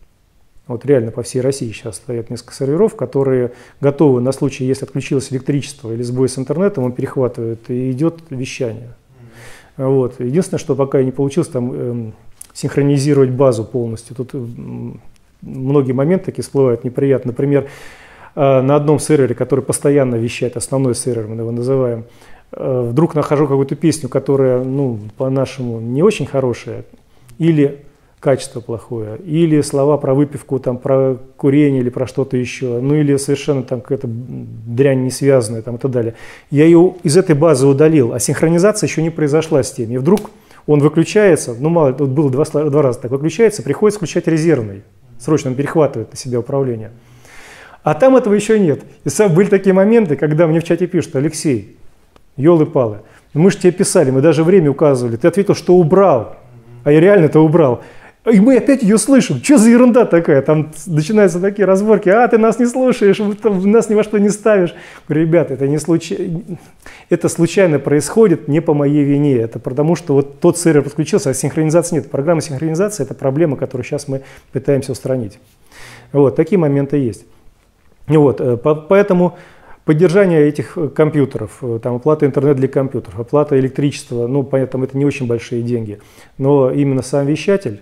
Вот реально по всей России сейчас стоят несколько серверов, которые готовы на случай, если отключилось электричество или сбой с интернетом, он перехватывает и идет вещание. Mm-hmm. Вот. Единственное, что пока не получилось там э, синхронизировать базу полностью. Тут э, многие моменты такие всплывают неприятно. Например, э, на одном сервере, который постоянно вещает, основной сервер мы его называем, э, вдруг нахожу какую-то песню, которая, ну, по-нашему не очень хорошая, или качество плохое, или слова про выпивку, там, про курение или про что-то еще, ну или совершенно там какая-то дрянь не связанная там, и так далее. Я ее из этой базы удалил, а синхронизация еще не произошла с теми. И вдруг он выключается, ну мало, вот было два, два раза так, выключается, приходится включать резервный, срочно он перехватывает на себя управление. А там этого еще нет. И сам были такие моменты, когда мне в чате пишут, Алексей, елы-палы, мы же тебе писали, мы даже время указывали, ты ответил, что убрал, а я реально это убрал. И мы опять ее слышим. Что за ерунда такая? Там начинаются такие разборки. А, ты нас не слушаешь, нас ни во что не ставишь. Говорю, ребята, это, не случай... это случайно происходит не по моей вине. Это потому, что вот тот сервер подключился, а синхронизации нет. Программа синхронизации – это проблема, которую сейчас мы пытаемся устранить. Вот, такие моменты есть. Вот, поэтому поддержание этих компьютеров, там, оплата интернета для компьютеров, оплата электричества, ну, понятно, это не очень большие деньги. Но именно сам вещатель,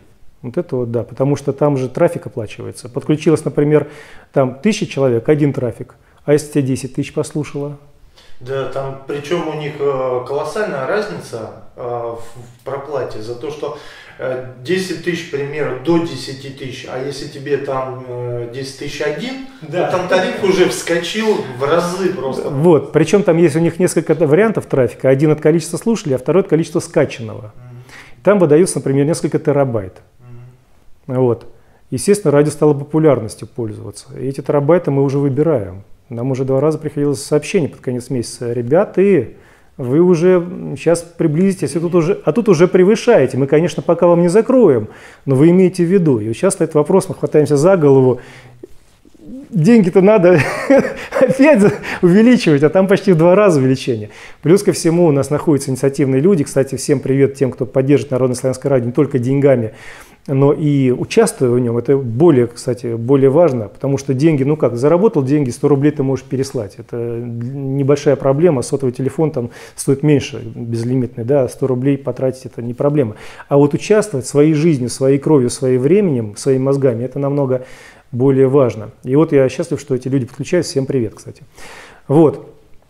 Вот это вот да, потому что там же трафик оплачивается. Подключилось, например, там тысяча человек, один трафик, а если тебя десять тысяч послушало? Да, там причем у них колоссальная разница в проплате за то, что десять тысяч, к примеру, до десяти тысяч, а если тебе там десять тысяч один, да. то там тариф уже вскочил в разы просто. Вот, причем там есть у них несколько вариантов трафика. Один от количества слушателей, а второй от количества скачанного. Mm-hmm. Там выдается, например, несколько терабайт. Mm-hmm. Вот. Естественно, радио стало популярностью пользоваться. И эти терабайты мы уже выбираем. Нам уже два раза приходилось сообщение под конец месяца. Ребята, вы уже сейчас приблизитесь, а тут уже, а тут уже превышаете. Мы, конечно, пока вам не закроем, но вы имеете в виду. И сейчас стоит вопрос, мы хватаемся за голову. Деньги-то надо опять увеличивать, а там почти в два раза увеличение. Плюс ко всему у нас находятся инициативные люди. Кстати, всем привет тем, кто поддержит Народное славянское радио не только деньгами, но и участвуя в нем. Это более, кстати, более важно, потому что деньги, ну как, заработал деньги, сто рублей ты можешь переслать. Это небольшая проблема, сотовый телефон там стоит меньше, безлимитный, да, сто рублей потратить это не проблема. А вот участвовать своей жизнью, своей кровью, своим временем, своими мозгами, это намного более важно. И вот я счастлив, что эти люди подключаются. Всем привет, кстати. Вот.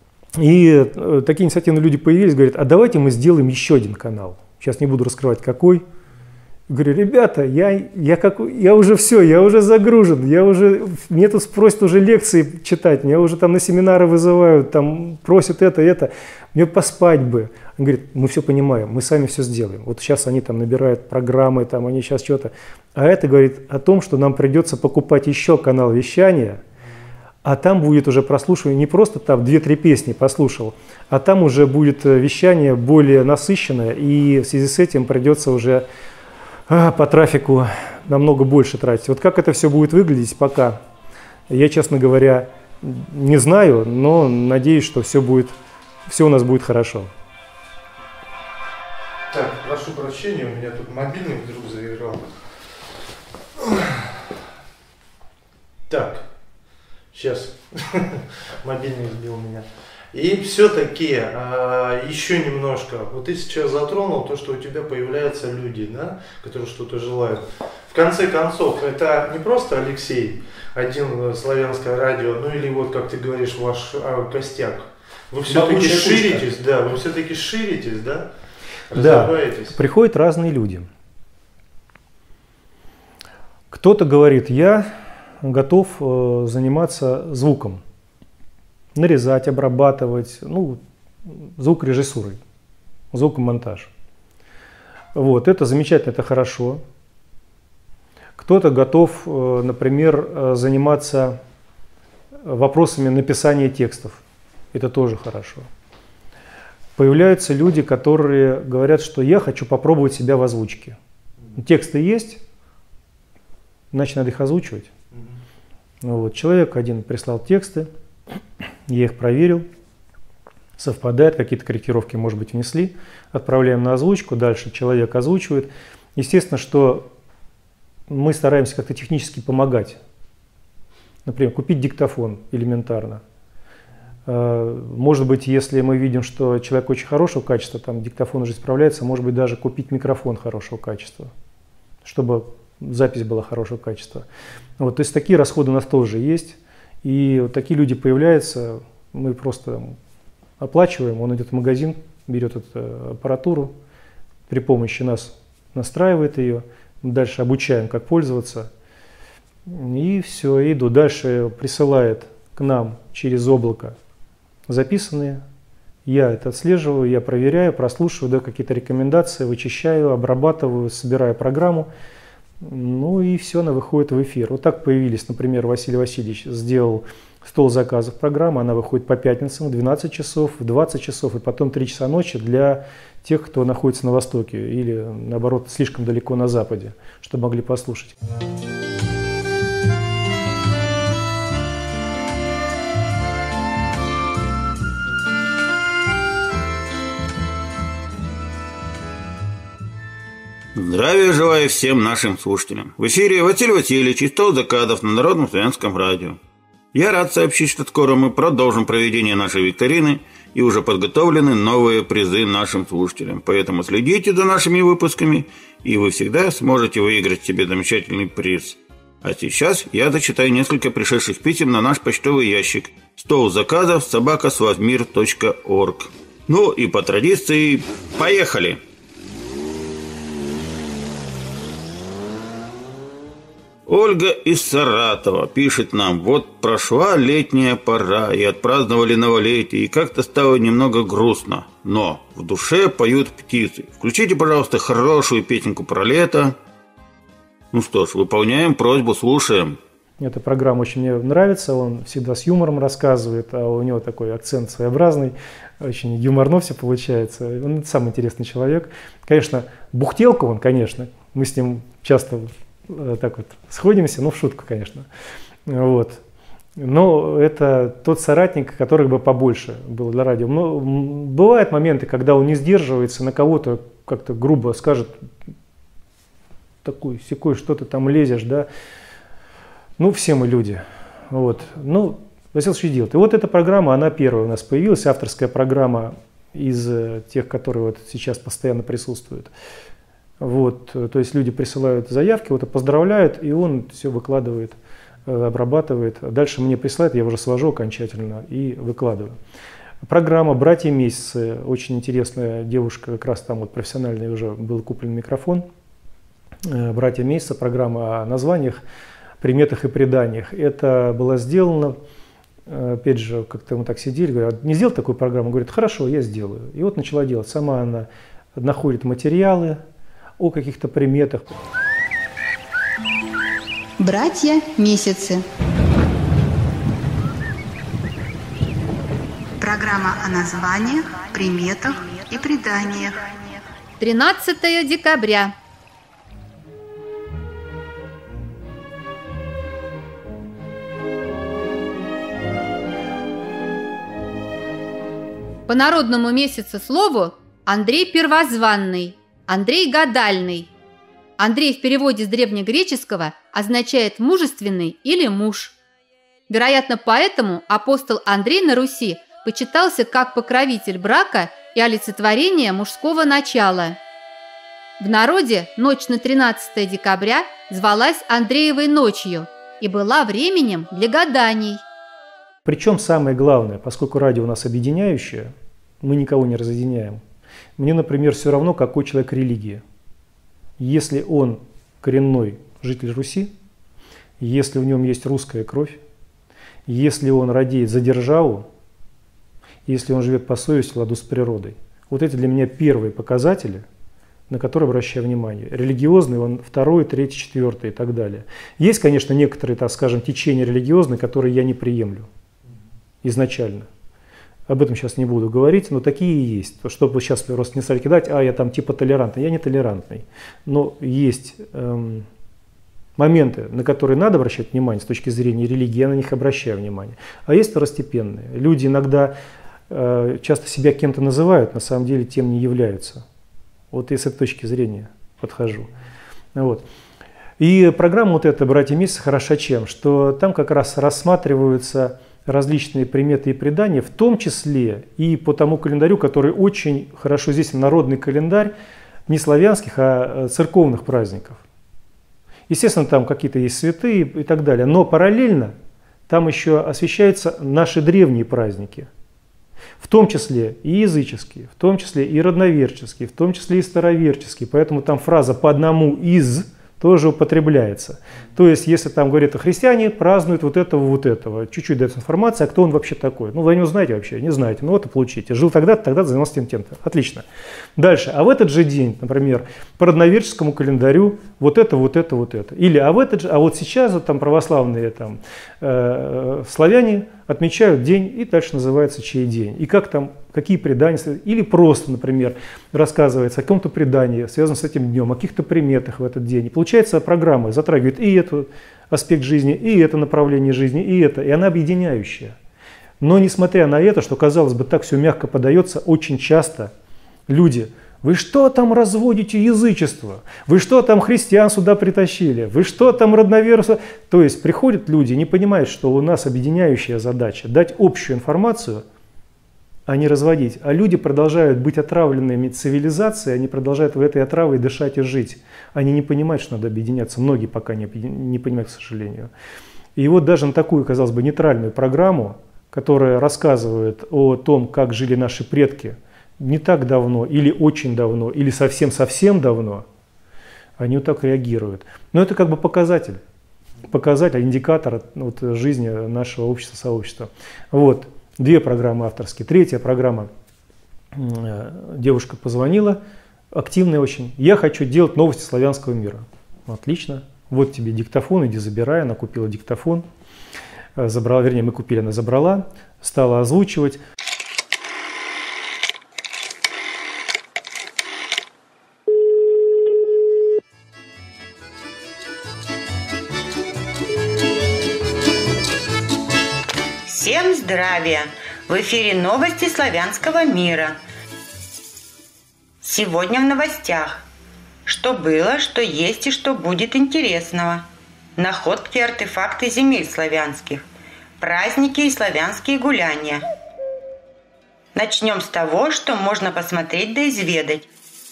И такие инициативные люди появились, говорят, а давайте мы сделаем еще один канал. Сейчас не буду раскрывать какой. Говорю, ребята, я, я, как, я уже все, я уже загружен, я уже, мне тут просят уже лекции читать, меня уже там на семинары вызывают, там просят это, это, мне поспать бы. Он говорит, мы все понимаем, мы сами все сделаем. Вот сейчас они там набирают программы, там они сейчас что-то. А это говорит о том, что нам придется покупать еще канал вещания, а там будет уже прослушивание, не просто там две-три песни послушал, а там уже будет вещание более насыщенное, и в связи с этим придется уже а, по трафику намного больше тратить. Вот как это все будет выглядеть пока, я, честно говоря, не знаю, но надеюсь, что все будет, все у нас будет хорошо. Так, прошу прощения, у меня тут мобильный вдруг заиграл. Так, сейчас мобильный сбил меня. И все-таки а, еще немножко, вот ты сейчас затронул то, что у тебя появляются люди, да, которые что-то желают. В конце концов, это не просто Алексей, один славянское радио, ну или вот, как ты говоришь, ваш а, костяк. Вы все-таки ширитесь, да, вы все-таки ширитесь, да? Да, приходят разные люди. Кто-то говорит, я готов э, заниматься звуком, нарезать, обрабатывать, ну, звукорежиссурой, звукомонтаж. Вот, это замечательно, это хорошо. Кто-то готов, э, например, э, заниматься вопросами написания текстов. Это тоже хорошо. Появляются люди, которые говорят, что я хочу попробовать себя в озвучке. Тексты есть, значит, надо их озвучивать. Mm-hmm. Вот. Человек один прислал тексты, я их проверил, совпадает, какие-то корректировки, может быть, внесли, отправляем на озвучку, дальше человек озвучивает. Естественно, что мы стараемся как-то технически помогать. Например, купить диктофон элементарно. Может быть, если мы видим, что человек очень хорошего качества, там диктофон уже справляется, может быть, даже купить микрофон хорошего качества, чтобы запись была хорошего качества. Вот, то есть такие расходы у нас тоже есть. И вот такие люди появляются, мы просто оплачиваем, он идет в магазин, берет эту аппаратуру, при помощи нас настраивает ее, дальше обучаем, как пользоваться, и все, иду. Дальше присылает к нам через облако записанные, я это отслеживаю, я проверяю, прослушиваю, даю какие-то рекомендации, вычищаю, обрабатываю, собираю программу, ну и все, она выходит в эфир. Вот так появились, например, Василий Васильевич сделал стол заказов программы, она выходит по пятницам в двенадцать часов, в двадцать часов и потом три часа ночи для тех, кто находится на востоке или, наоборот, слишком далеко на западе, чтобы могли послушать. Здравия желаю всем нашим слушателям. В эфире Василий Васильевич и стол заказов на Народном славянском радио. Я рад сообщить, что скоро мы продолжим проведение нашей викторины и уже подготовлены новые призы нашим слушателям. Поэтому следите за нашими выпусками, и вы всегда сможете выиграть себе замечательный приз. А сейчас я зачитаю несколько пришедших писем на наш почтовый ящик стол заказов собака свавмир точка орг. Ну и по традиции, поехали! Ольга из Саратова пишет нам: вот прошла летняя пора, и отпраздновали новолетие, и как-то стало немного грустно. Но в душе поют птицы. Включите, пожалуйста, хорошую песенку про лето. Ну что ж, выполняем просьбу, слушаем. Эта программа очень мне нравится, он всегда с юмором рассказывает, а у него такой акцент своеобразный, очень юморно все получается. Он самый интересный человек. Конечно, бухтелка он, конечно, мы с ним часто так вот сходимся, ну в шутку, конечно. Вот. Но это тот соратник, который бы побольше был для радио. Но бывают моменты, когда он не сдерживается, на кого-то как-то грубо скажет, такой секой, что ты там лезешь, да. Ну, все мы люди. Вот. Ну, Василий Ильич делает. И вот эта программа, она первая у нас появилась, авторская программа из тех, которые вот сейчас постоянно присутствуют. Вот, то есть люди присылают заявки, вот, поздравляют, и он все выкладывает, обрабатывает. Дальше мне присылают, я уже свожу окончательно и выкладываю. Программа «Братья Месяцы», очень интересная девушка, как раз там вот профессиональный уже был куплен микрофон. «Братья Месяцы», программа о названиях, приметах и преданиях. Это было сделано, опять же, как-то мы так сидели, говорят, не сделал такую программу? Говорит, хорошо, я сделаю. И вот начала делать. Сама она находит материалы о каких-то приметах. Братья Месяцы. Программа о названиях, приметах и преданиях. тринадцатое декабря. По народному месяцу слову Андрей Первозванный, Андрей Гадальный. Андрей в переводе с древнегреческого означает «мужественный» или «муж». Вероятно, поэтому апостол Андрей на Руси почитался как покровитель брака и олицетворение мужского начала. В народе ночь на тринадцатое декабря звалась Андреевой ночью и была временем для гаданий. Причем самое главное, поскольку радио у нас объединяющее, мы никого не разъединяем. Мне, например, все равно, какой человек религии. Если он коренной житель Руси, если в нем есть русская кровь, если он радеет за державу, если он живет по совести, в ладу с природой. Вот эти для меня первые показатели, на которые обращаю внимание. Религиозный он второй, третий, четвертый и так далее. Есть, конечно, некоторые, так скажем, течения религиозные, которые я не приемлю изначально. Об этом сейчас не буду говорить, но такие и есть. Чтобы сейчас просто не стали кидать, а я там типа толерантный. Я не толерантный. Но есть эм, моменты, на которые надо обращать внимание с точки зрения религии, я на них обращаю внимание. А есть второстепенные. Люди иногда э, часто себя кем-то называют, на самом деле тем не являются. Вот я с этой точки зрения подхожу. Вот. И программа вот эта «Братья Месяцы» хороша чем? Что там как раз рассматриваются различные приметы и предания, в том числе и по тому календарю, который очень хорошо здесь, народный календарь, не славянских, а церковных праздников. Естественно, там какие-то есть святые и так далее, но параллельно там еще освещаются наши древние праздники, в том числе и языческие, в том числе и родноверческие, в том числе и староверческие, поэтому там фраза «по одному из» тоже употребляется. То есть, если там говорят, о христиане празднуют вот этого, вот этого, чуть-чуть дается информация, а кто он вообще такой. Ну, вы не узнаете вообще, не знаете, ну вот и получите. Жил тогда-то, тогда-то, занимался тем тем-то. Отлично. Дальше. А в этот же день, например, по родноверческому календарю вот это, вот это, вот это. Или, а в этот же, а вот сейчас вот, там православные там, э, славяне отмечают день, и дальше называется чей день. И как там, какие предания, или просто, например, рассказывается о каком-то предании, связанном с этим днем, о каких-то приметах в этот день. И получается, программа затрагивает и этот аспект жизни, и это направление жизни, и это, и она объединяющая. Но несмотря на это, что, казалось бы, так все мягко подается, очень часто люди: вы что там разводите язычество? Вы что там христиан сюда притащили? Вы что там родноверство? То есть приходят люди, не понимают, что у нас объединяющая задача дать общую информацию а не разводить. А люди продолжают быть отравленными цивилизацией, они продолжают в этой отраве дышать и жить. Они не понимают, что надо объединяться. Многие пока не, не понимают, к сожалению. И вот даже на такую, казалось бы, нейтральную программу, которая рассказывает о том, как жили наши предки не так давно, или очень давно, или совсем-совсем давно, они вот так реагируют. Но это как бы показатель. Показатель, индикатор вот, жизни нашего общества, сообщества. Вот. Две программы авторские. Третья программа. Девушка позвонила, активная очень. Я хочу делать новости славянского мира. Отлично. Вот тебе диктофон, иди забирай. Она купила диктофон. Забрала, вернее, мы купили, она забрала. Стала озвучивать. Всем здравия! В эфире новости славянского мира. Сегодня в новостях. Что было, что есть и что будет интересного. Находки и артефакты земель славянских. Праздники и славянские гуляния. Начнем с того, что можно посмотреть да изведать.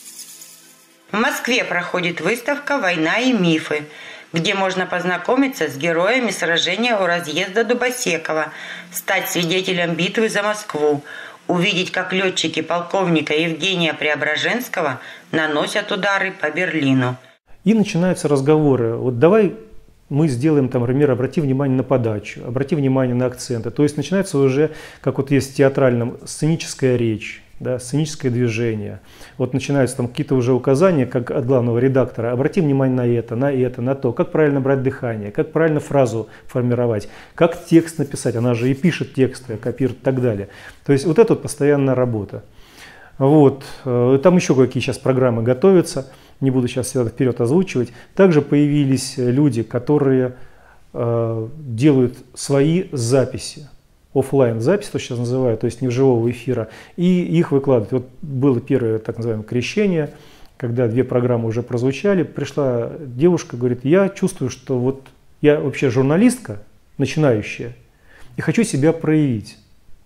В Москве проходит выставка «Война и мифы», где можно познакомиться с героями сражения у разъезда Дубосекова, стать свидетелем битвы за Москву, увидеть, как летчики полковника Евгения Преображенского наносят удары по Берлину. И начинаются разговоры. Вот давай мы сделаем, там, например, обрати внимание на подачу, обрати внимание на акценты. То есть начинается уже, как вот есть в театральном, сценическая речь. Да, сценическое движение. Вот начинаются там какие-то уже указания, как от главного редактора. Обрати внимание на это, на это, на то, как правильно брать дыхание, как правильно фразу формировать, как текст написать. Она же и пишет тексты, копирует и так далее. То есть вот это вот постоянная работа. Вот. Там еще какие сейчас программы готовятся. Не буду сейчас вперед озвучивать. Также появились люди, которые э, делают свои записи. Оффлайн запись, то сейчас называют, то есть не в живого эфира, и их выкладывать. Вот было первое так называемое крещение, когда две программы уже прозвучали, пришла девушка, говорит, я чувствую, что вот я вообще журналистка, начинающая, и хочу себя проявить.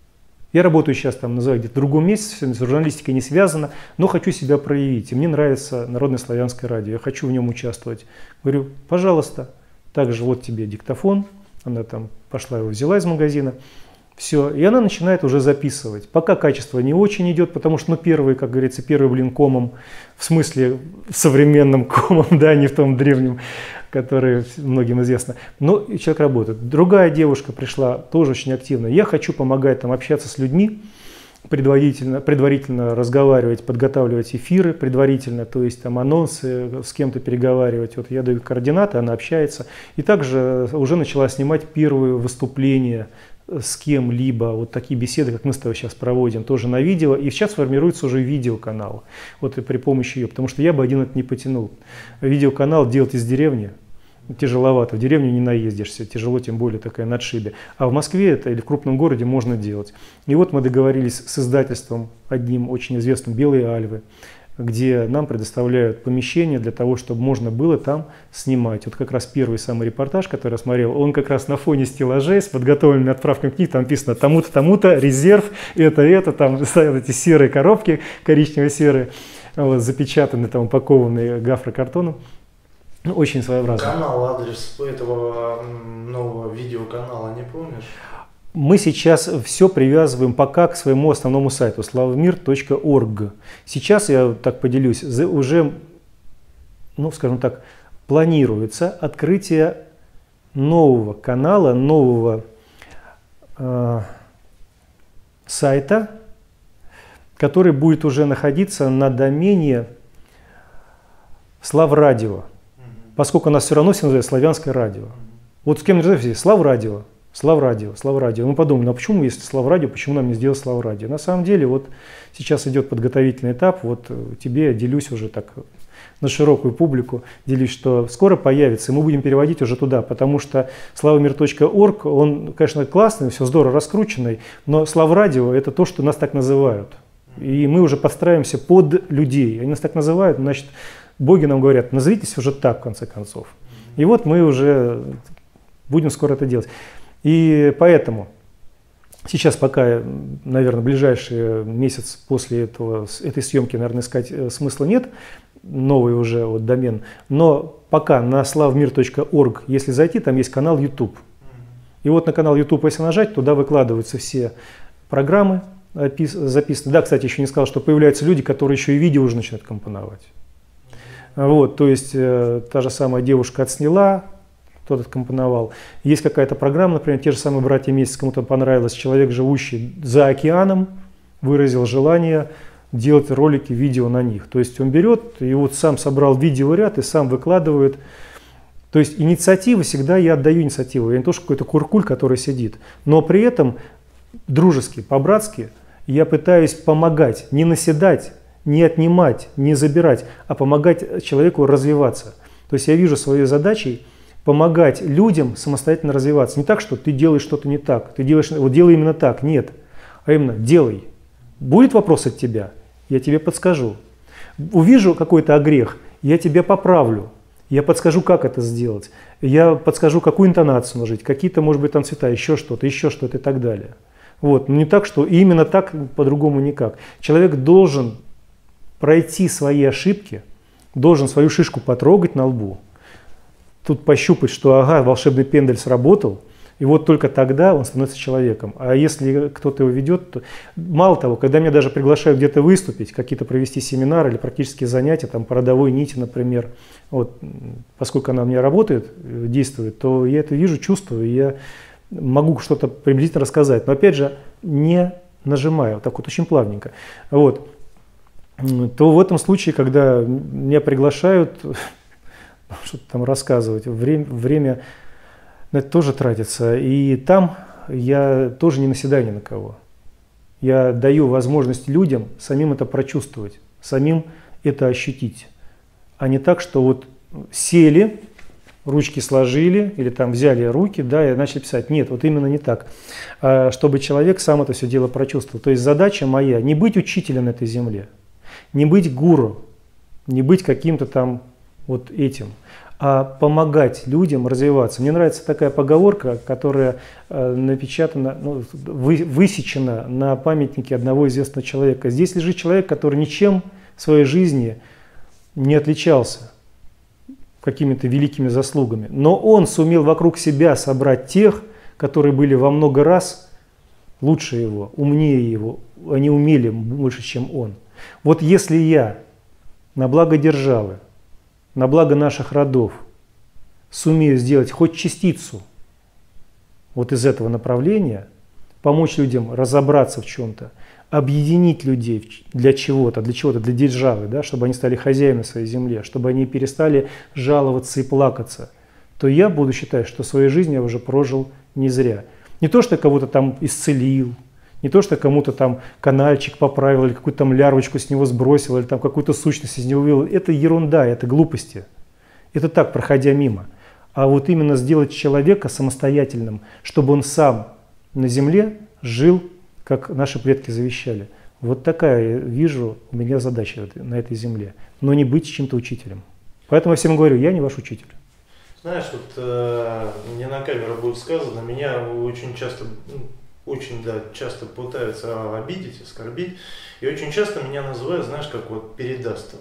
Я работаю сейчас, там, называю где-то в другом месте, с журналистикой не связано, но хочу себя проявить, и мне нравится Народное славянское радио, я хочу в нем участвовать. Говорю, пожалуйста, также вот тебе диктофон, она там пошла его взяла из магазина. Все, и она начинает уже записывать. Пока качество не очень идет, потому что, ну, первый, как говорится, первый блин комом, в смысле современным комом, да, не в том древнем, который многим известно. Но человек работает. Другая девушка пришла, тоже очень активно. Я хочу помогать там общаться с людьми, предварительно, предварительно разговаривать, подготавливать эфиры предварительно, то есть там анонсы, с кем-то переговаривать. Вот я даю координаты, она общается. И также уже начала снимать первые выступления с кем-либо, вот такие беседы, как мы с тобой сейчас проводим, тоже на видео. И сейчас формируется уже видеоканал, вот и при помощи ее, потому что я бы один это не потянул. Видеоканал делать из деревни тяжеловато, в деревню не наездишься, тяжело, тем более такая на отшибе. А в Москве это или в крупном городе можно делать. И вот мы договорились с издательством одним очень известным «Белые Альвы», где нам предоставляют помещение для того, чтобы можно было там снимать. Вот как раз первый самый репортаж, который я смотрел, он как раз на фоне стеллажей с подготовленными отправками книг, там написано тому-то, тому-то, резерв, это, это, там стоят эти серые коробки, коричнево-серые, вот, запечатанные, там, упакованные гофрокартоном. Ну, очень своеобразно. Канал, адрес этого нового видеоканала не помнишь? Мы сейчас все привязываем пока к своему основному сайту славмир точка орг. Сейчас, я так поделюсь, уже, ну, скажем так, планируется открытие нового канала, нового э, сайта, который будет уже находиться на домене Славрадио, поскольку у нас все равно все называется славянское радио. Вот с кем называется Славрадио. Славрадио, Славрадио. Мы подумали, ну а почему, если Славрадио, почему нам не сделать Славрадио? На самом деле, вот сейчас идет подготовительный этап, вот тебе я делюсь уже так на широкую публику, делюсь, что скоро появится, и мы будем переводить уже туда, потому что славмир точка орг, он, конечно, классный, все здорово раскрученный, но Славрадио – это то, что нас так называют. И мы уже подстраиваемся под людей. Они нас так называют, значит, боги нам говорят, назовитесь уже так, в конце концов. И вот мы уже будем скоро это делать. И поэтому Сейчас пока, наверное, ближайший месяц после этого, этой съемки, наверное, искать смысла нет, новый уже вот домен. Но пока на славмир точка орг, если зайти, там есть канал YouTube. И вот на канал YouTube, если нажать, туда выкладываются все программы записаны. Да, кстати, еще не сказал, что появляются люди, которые еще и видео уже начинают компоновать. Вот, то есть э, та же самая девушка отсняла, кто-то откомпоновал. Есть какая-то программа, например, те же самые «Братья Месяц», кому-то понравилось, человек, живущий за океаном, выразил желание делать ролики, видео на них. То есть он берет и вот сам собрал видеоряд и сам выкладывает. То есть инициатива, всегда я отдаю инициативу. Я не то, что какой-то куркуль, который сидит, но при этом дружески, по-братски я пытаюсь помогать, не наседать, не отнимать, не забирать, а помогать человеку развиваться. То есть я вижу своей задачей помогать людям самостоятельно развиваться. Не так, что ты делаешь что-то не так, ты делаешь, вот делай именно так, нет, а именно делай. Будет вопрос от тебя, я тебе подскажу. Увижу какой-то огрех, я тебя поправлю, я подскажу, как это сделать, я подскажу, какую интонацию наложить, какие-то, может быть, там цвета, еще что-то, еще что-то и так далее. Вот. Но не так, что именно так, по-другому никак. Человек должен пройти свои ошибки, должен свою шишку потрогать на лбу, тут пощупать, что ага, волшебный пендель сработал, и вот только тогда он становится человеком. А если кто-то его ведет, то мало того, когда меня даже приглашают где-то выступить, какие-то провести семинары или практические занятия там, по родовой нити, например, вот, поскольку она у меня работает, действует, то я это вижу, чувствую, я могу что-то приблизительно рассказать, но опять же не нажимаю, вот так вот очень плавненько. Вот. То в этом случае, когда меня приглашают что-то там рассказывать, время, время на это тоже тратится. И там я тоже не наседаю ни на кого. Я даю возможность людям самим это прочувствовать, самим это ощутить. А не так, что вот сели, ручки сложили или там взяли руки, да, и начали писать. Нет, вот именно не так. А чтобы человек сам это все дело прочувствовал. То есть задача моя не быть учителем на этой земле, не быть гуру, не быть каким-то там вот этим, а помогать людям развиваться. Мне нравится такая поговорка, которая э, напечатана, ну, вы, высечена на памятнике одного известного человека. Здесь лежит человек, который ничем в своей жизни не отличался какими-то великими заслугами, но он сумел вокруг себя собрать тех, которые были во много раз лучше его, умнее его, они умели больше, чем он. Вот если я на благо державы, на благо наших родов сумею сделать хоть частицу вот из этого направления, помочь людям разобраться в чем-то, объединить людей для чего-то, для чего-то, для державы, да, чтобы они стали хозяевами своей земли, чтобы они перестали жаловаться и плакаться, то я буду считать, что в своей жизни я уже прожил не зря. Не то, что я кого-то там исцелил, не то, что кому-то там канальчик поправил, или какую-то там лярвочку с него сбросил, или там какую-то сущность из него вывел. Это ерунда, это глупости. Это так, проходя мимо. А вот именно сделать человека самостоятельным, чтобы он сам на земле жил, как наши предки завещали. Вот такая, я вижу, у меня задача на этой земле. Но не быть чьим-то учителем. Поэтому я всем говорю, я не ваш учитель. Знаешь, вот э, не на камеру будет сказано, меня очень часто... очень, да, часто пытаются обидеть, оскорбить. И очень часто меня называют, знаешь, как вот передастом.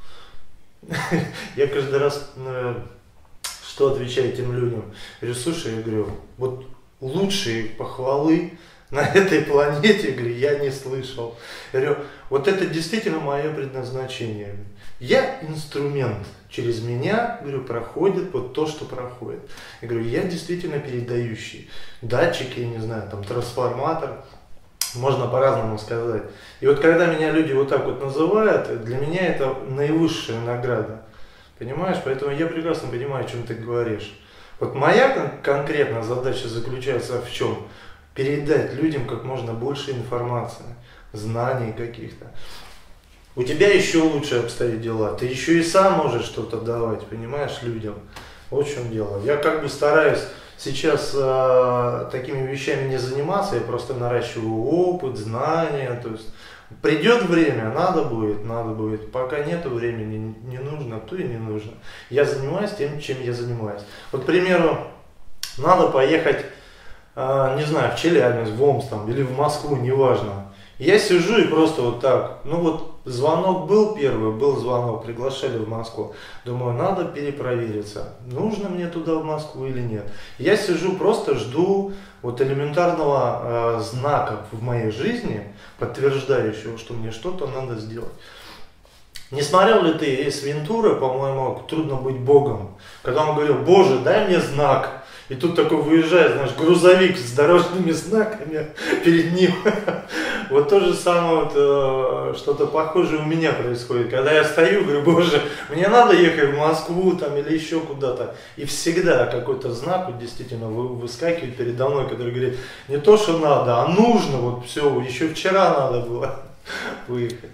Я каждый раз, что отвечаю этим людям? Говорю, слушай, я говорю, вот лучшие похвалы на этой планете, говорю, я не слышал. Я говорю, вот это действительно мое предназначение. Я инструмент. Через меня, говорю, проходит вот то, что проходит. Я говорю, я действительно передающий. Датчик, я не знаю, там трансформатор, можно по-разному сказать. И вот когда меня люди вот так вот называют, для меня это наивысшая награда. Понимаешь? Поэтому я прекрасно понимаю, о чем ты говоришь. Вот моя кон- конкретная задача заключается в чем? Передать людям как можно больше информации, знаний каких-то. У тебя еще лучше обстоят дела, ты еще и сам можешь что-то давать, понимаешь, людям. Вот в чем дело. Я как бы стараюсь сейчас э, такими вещами не заниматься, я просто наращиваю опыт, знания, то есть придет время, надо будет, надо будет, пока нету времени, не нужно, то и не нужно. Я занимаюсь тем, чем я занимаюсь. Вот, к примеру, надо поехать а, не знаю, в Челябинск, в Омск там, или в Москву, неважно. Я сижу и просто вот так, ну вот звонок был первый, был звонок, приглашали в Москву. Думаю, надо перепровериться, нужно мне туда в Москву или нет. Я сижу, просто жду вот элементарного э, знака в моей жизни, подтверждающего, что мне что-то надо сделать. Не смотрел ли ты Эйс Вентура, по-моему, «Трудно быть Богом», когда он говорил: Боже, дай мне знак. И тут такой выезжает, знаешь, грузовик с дорожными знаками перед ним. Вот то же самое, вот, э, что-то похожее у меня происходит. Когда я стою, говорю: Боже, мне надо ехать в Москву там, или еще куда-то. И всегда какой-то знак вот, действительно выскакивает передо мной, который говорит: не то, что надо, а нужно. Вот все, еще вчера надо было выехать.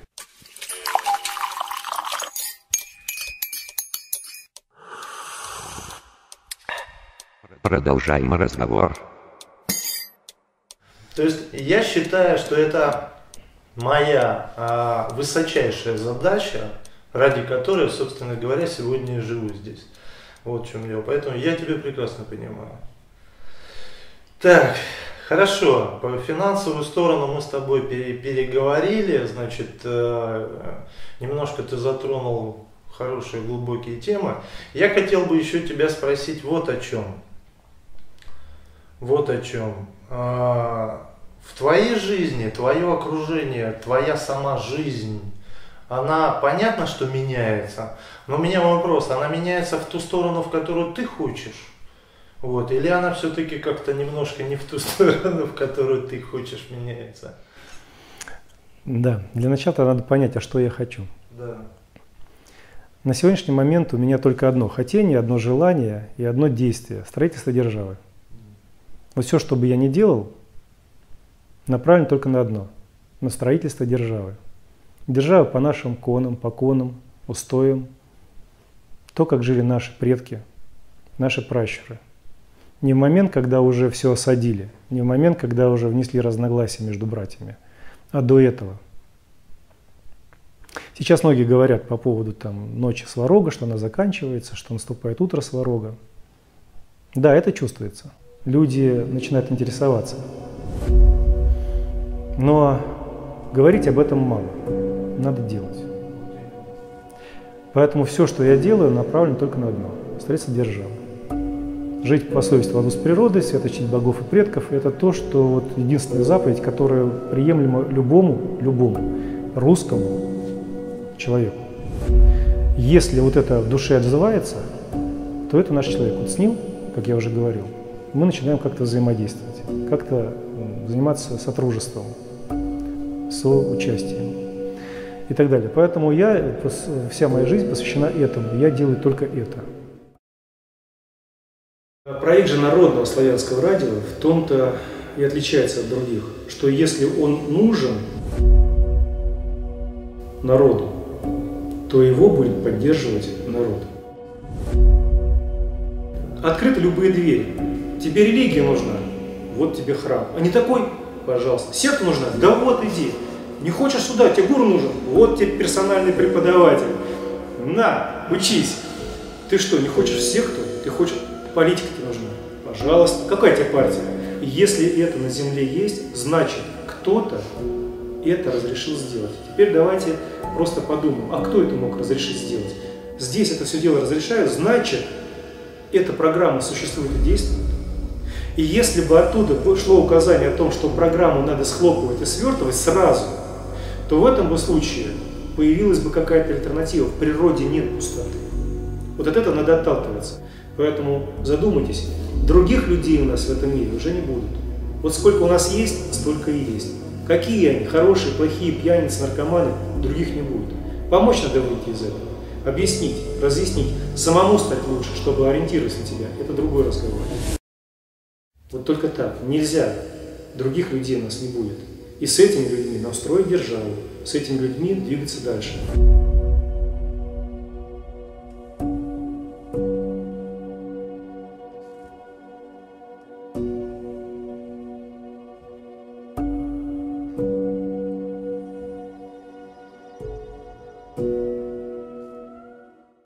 Продолжаем разговор. То есть я считаю, что это моя а, высочайшая задача, ради которой, собственно говоря, сегодня я живу здесь. Вот в чем дело. Поэтому я тебя прекрасно понимаю. Так, хорошо. По финансовую сторону мы с тобой пере, переговорили. Значит, э, немножко ты затронул хорошие глубокие темы. Я хотел бы еще тебя спросить вот о чем. Вот о чем. В твоей жизни, твое окружение, твоя сама жизнь, она понятно, что меняется, но у меня вопрос, она меняется в ту сторону, в которую ты хочешь? Вот, или она все-таки как-то немножко не в ту сторону, в которую ты хочешь, меняется? Да, для начала надо понять, а что я хочу. Да. На сегодняшний момент у меня только одно хотение, одно желание и одно действие – строительство державы. Вот все, что бы я ни делал, направлено только на одно – на строительство державы. Держава по нашим конам, поконам, устоям, то, как жили наши предки, наши пращуры. Не в момент, когда уже все осадили, не в момент, когда уже внесли разногласия между братьями, а до этого. Сейчас многие говорят по поводу там, ночи Сварога, что она заканчивается, что наступает утро Сварога. Да, это чувствуется. Люди начинают интересоваться. Но говорить об этом мало. Надо делать. Поэтому все, что я делаю, направлено только на одно – строительство державы. Жить по совести в ладу с природой, свято чтить богов и предков – это то, что вот единственная заповедь, которая приемлема любому, любому русскому человеку. Если вот это в душе отзывается, то это наш человек. Вот с ним, как я уже говорил, мы начинаем как-то взаимодействовать, как-то заниматься сотрудничеством, соучастием и так далее. Поэтому я, вся моя жизнь посвящена этому, я делаю только это. Проект же Народного славянского радио в том-то и отличается от других, что если он нужен народу, то его будет поддерживать народ. Открыты любые двери. Тебе религия нужна, вот тебе храм. А не такой, пожалуйста. Секта нужна, да вот иди. Не хочешь сюда, тебе гуру нужен, вот тебе персональный преподаватель. На, учись. Ты что, не хочешь секту? Ты хочешь, политика тебе нужна? Пожалуйста. Какая тебе партия? Если это на земле есть, значит кто-то это разрешил сделать. Теперь давайте просто подумаем, а кто это мог разрешить сделать? Здесь это все дело разрешают, значит эта программа существует и действует. И если бы оттуда шло указание о том, что программу надо схлопывать и свертывать сразу, то в этом бы случае появилась бы какая-то альтернатива. В природе нет пустоты. Вот от этого надо отталкиваться. Поэтому задумайтесь, других людей у нас в этом мире уже не будут. Вот сколько у нас есть, столько и есть. Какие они, хорошие, плохие, пьяницы, наркоманы, других не будет. Помочь надо выйти из этого. Объяснить, разъяснить, самому стать лучше, чтобы ориентироваться на тебя. Это другой разговор. Вот только так. Нельзя. Других людей у нас не будет. И с этими людьми нам строить державу, с этими людьми двигаться дальше.